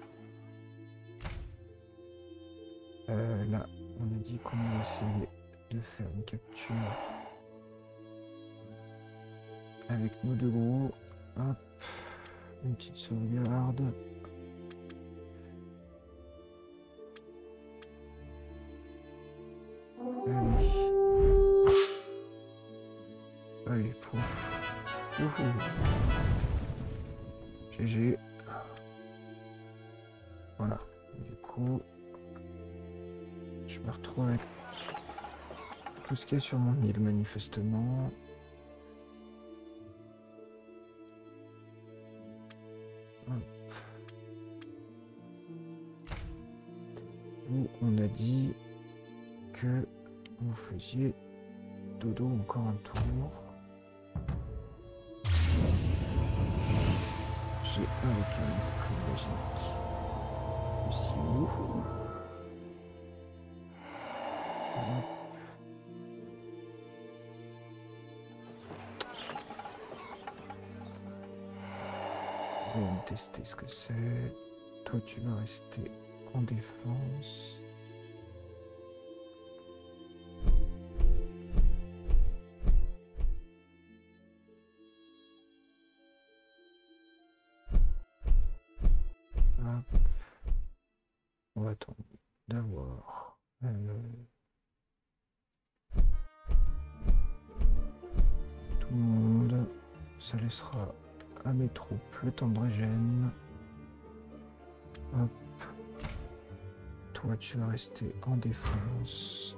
Speaker 1: Euh, là, on a dit qu'on va essayer de faire une capture avec nos deux gros. Hop, une petite sauvegarde. Allez. Allez, pouf. Ouhou. Voilà. Du coup, je me retrouve avec tout ce qu'il y a sur mon île, manifestement. Hop. Où on a dit que vous faisiez dodo encore un tour. J'ai un avec un esprit magique. Aussi wouhou. Vous allez me tester ce que c'est. Toi, tu vas rester en défense. Hop. On va attendre d'avoir euh, tout le monde. Ça laissera à mes troupes le temps de régène. Hop. Toi, tu vas rester en défense.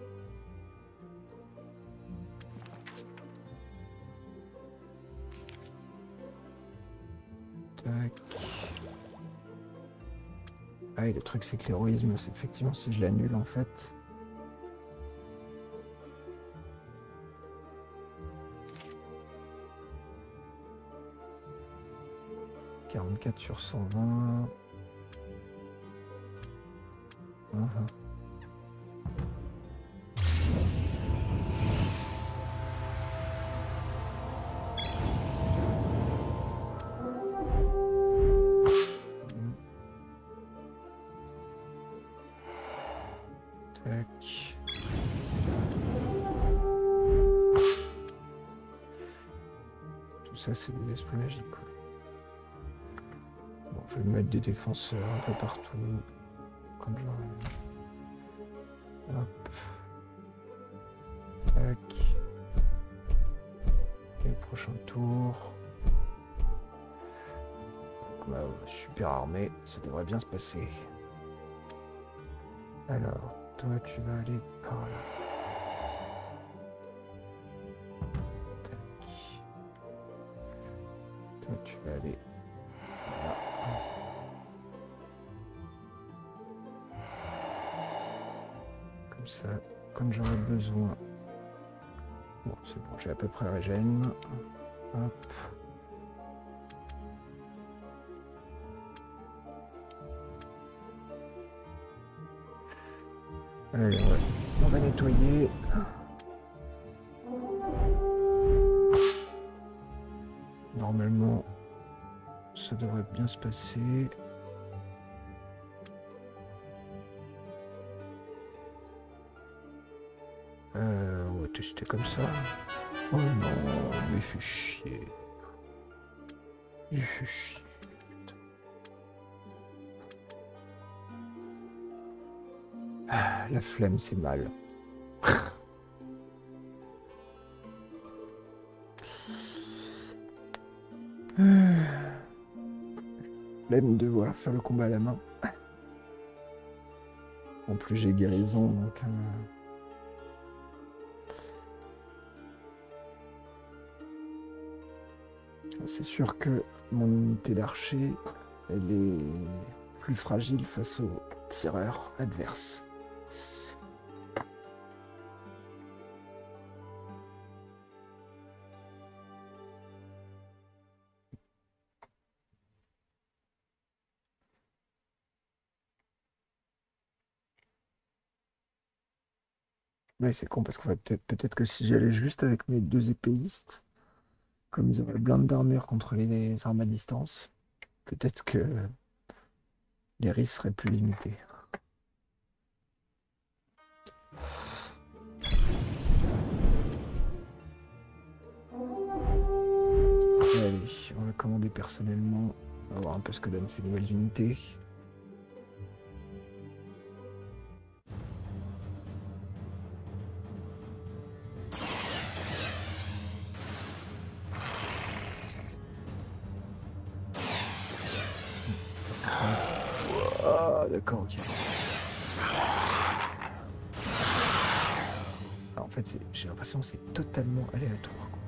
Speaker 1: Tac. Ah, et le truc, c'est que l'héroïsme, c'est effectivement si je l'annule en fait. quarante-quatre sur cent vingt. Uh-huh. Tac. Tout ça, c'est des esprits magiques. Bon, je vais mettre des défenseurs un peu partout. Comme genre. Hop. Tac. Et le prochain tour. Donc, bah, super armé, ça devrait bien se passer. Alors, toi tu vas aller par là. Tac. Toi tu vas aller là. Comme ça, comme j'aurai besoin. Bon, c'est bon, j'ai à peu près régène. Hop. Allez, ouais. On va nettoyer. Normalement, ça devrait bien se passer. Euh, on va tester comme ça. Oh non, il fait chier. Il fait chier. Ah, la flemme, c'est mal. Flemme de devoir faire le combat à la main. En plus, j'ai guérison, donc... Euh... C'est sûr que mon unité d'archer, elle est plus fragile face aux tireurs adverses. Ouais, c'est con parce que peut-être peut-être que si j'allais juste avec mes deux épéistes, comme ils auraient blinde d'armure contre les armes à distance, peut-être que les risques seraient plus limités. Allez, on va commander personnellement. On va voir un peu ce que donnent ces nouvelles unités. Ah, d'accord, ok. Alors, en fait, j'ai l'impression que c'est totalement aléatoire, quoi.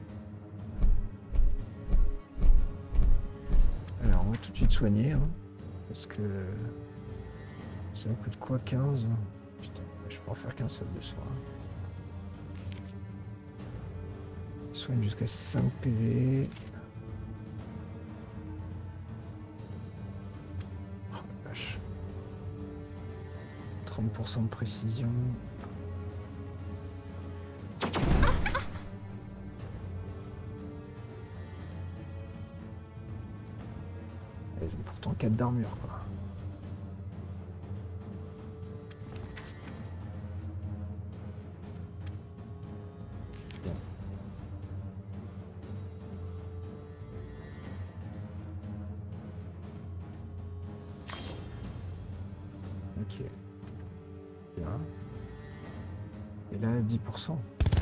Speaker 1: Alors, on va tout de suite soigner, hein, parce que ça coûte quoi, quinze? Putain, je peux en faire qu'un seul de soin. Soigne jusqu'à cinq P V. Oh la vache. trente pour cent de précision. J'ai pourtant quatre d'armure, quoi. Bien. Ok. Bien. Et là, dix pour cent.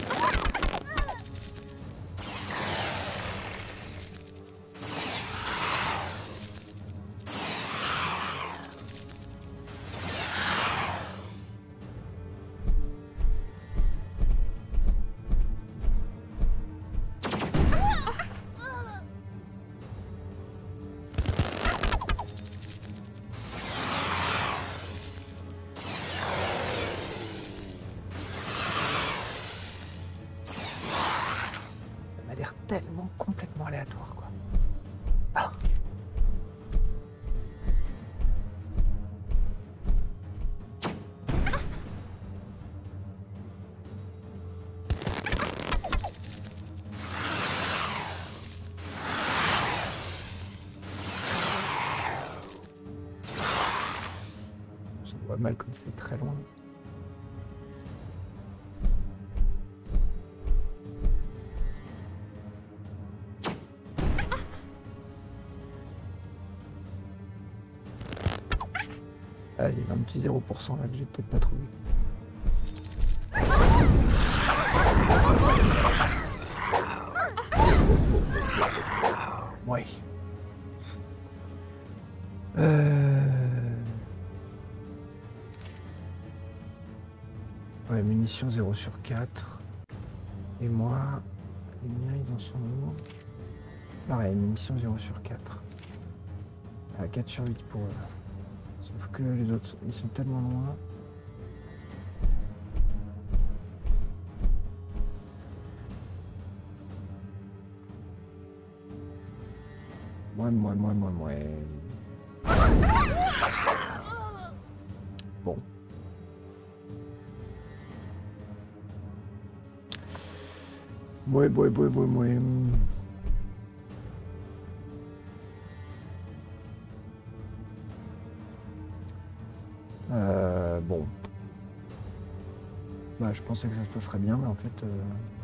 Speaker 1: Tellement complètement aléatoire, quoi. Ah. Je vois mal comme c'est très loin. Ah, il y a un petit zéro pour cent là que j'ai peut-être pas trouvé. Ouais. Euh... Ouais, munitions zéro sur quatre. Et moi, les miens, ils en sont où? Pareil, munitions zéro sur quatre. Ah, quatre sur huit pour eux. Sauf que les autres, ils sont tellement loin. Moi, moi, moi, moi, moi. Bon. Moi, moi, moi, moi, moi. Euh, bon. Bah, je pensais que ça se passerait bien, mais en fait... Euh...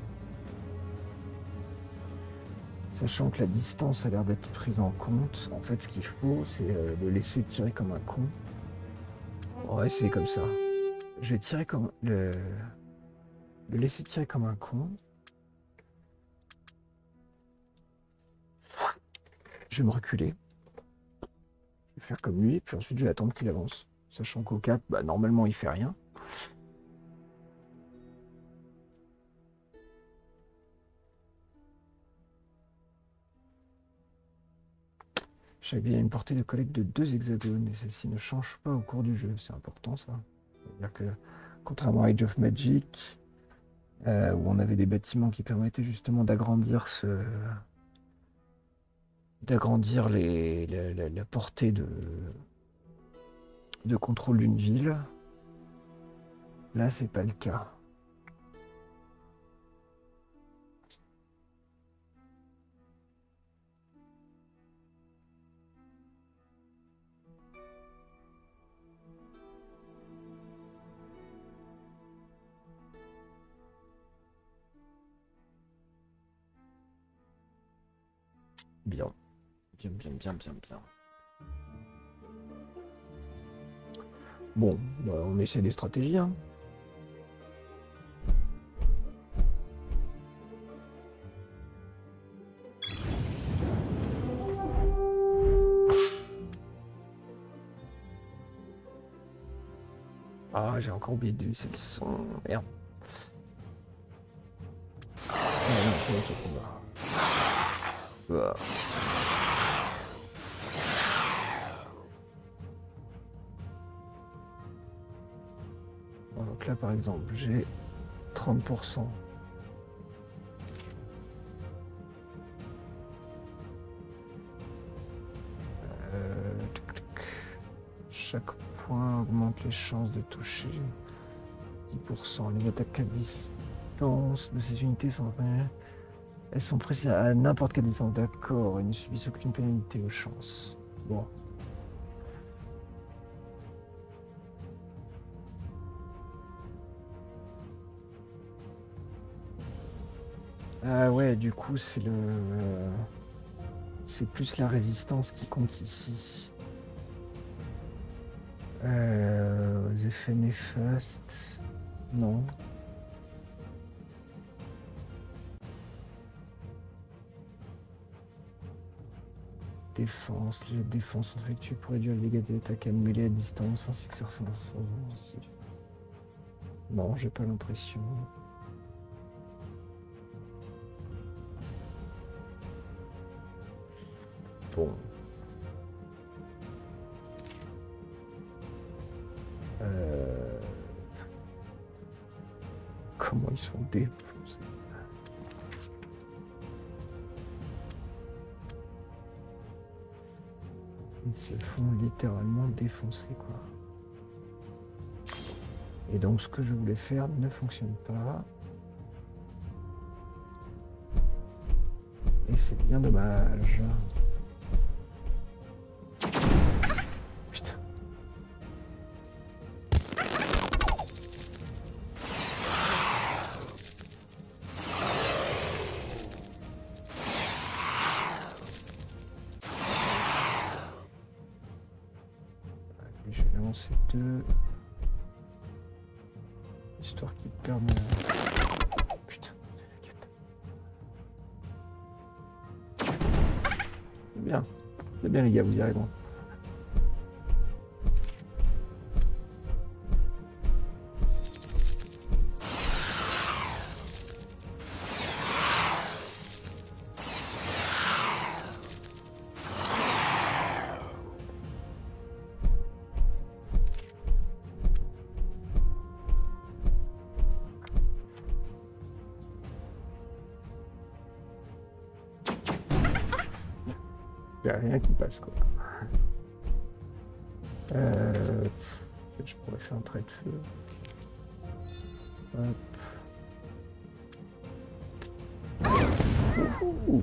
Speaker 1: Sachant que la distance a l'air d'être prise en compte, en fait, ce qu'il faut, c'est euh, le laisser tirer comme un con. On va essayer comme ça. Je vais tirer comme... Le, le laisser tirer comme un con. Je vais me reculer. Je vais faire comme lui, puis ensuite je vais attendre qu'il avance. Sachant qu'au cap, bah, normalement, il fait rien. Chaque ville a une portée de collecte de deux hexagones et celle-ci ne change pas au cours du jeu. C'est important, ça. C'est-à-dire que, contrairement à Age of Magic, euh, où on avait des bâtiments qui permettaient justement d'agrandir ce... d'agrandir les... la, la, la portée de... de contrôle d'une ville. Là, c'est pas le cas. Bien. Bien, bien, bien, bien, bien. Bon, bah, on essaie des stratégies, hein. Ah, j'ai encore oublié de c'est le son. Merde. Ah non, c'est l'autre combat. Voilà. Bon, donc là, par exemple, j'ai trente pour cent. Euh, tic, tic. Chaque point augmente les chances de toucher. dix pour cent. Les attaques à distance de ces unités sont elles sont précises à n'importe quelle distance, d'accord. Ils ne subissent aucune pénalité aux chances. Bon. Ah ouais, du coup, c'est le... C'est plus la résistance qui compte ici. Euh, les effets néfastes... Non. Défense, les défenses sont effectuées pour réduire les dégâts des attaques à mêlée à distance ainsi que certains aussi. Non, j'ai pas l'impression. Bon. Euh... Comment ils sont défoncés? Ils se font littéralement défoncer, quoi. Et donc ce que je voulais faire ne fonctionne pas. Et c'est bien dommage. Putain. Allez, je vais lancer deux. Histoire qu'il perde. Putain. C'est bien. C'est bien les gars, vous y arriverez. Il n'y a rien qui passe, quoi. Euh, je pourrais faire un trait de feu. Hop. Ouh.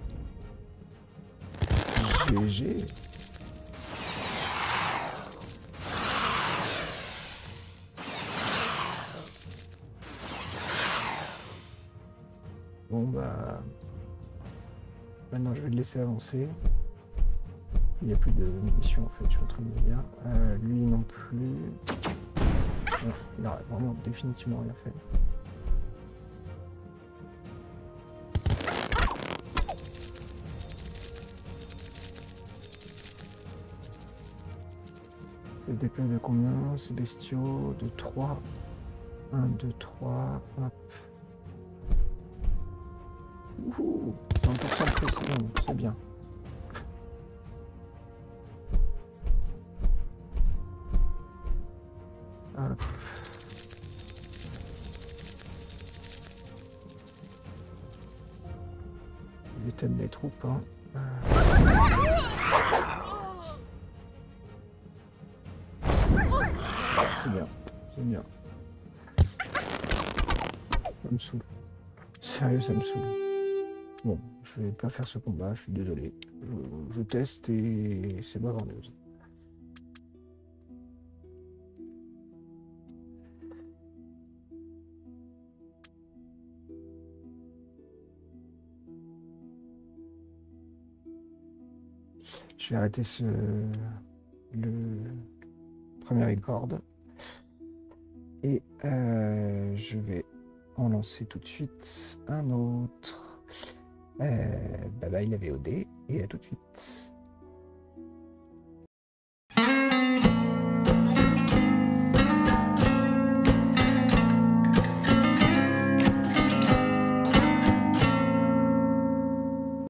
Speaker 1: G G. Bon bah... Maintenant je vais le laisser avancer. Il n'y a plus de munitions en fait, je suis en train de me dire. Euh, lui non plus. Non, il a vraiment définitivement rien fait. C'est des plaques de combien? Ces bestiaux de trois. un, deux, trois. Hop. Ouh, vingt pour cent de précision, c'est bien. Hop. Il étonne les troupes. Hein. Euh... C'est bien, c'est bien. Ça me saoule. Sérieux, ça me saoule. Bon, je vais pas faire ce combat, je suis désolé. Je, je teste et c'est pas vendeuse. Je vais arrêter ce le premier record et euh, je vais en lancer tout de suite un autre. Euh, bye bye la V O D et à tout de suite.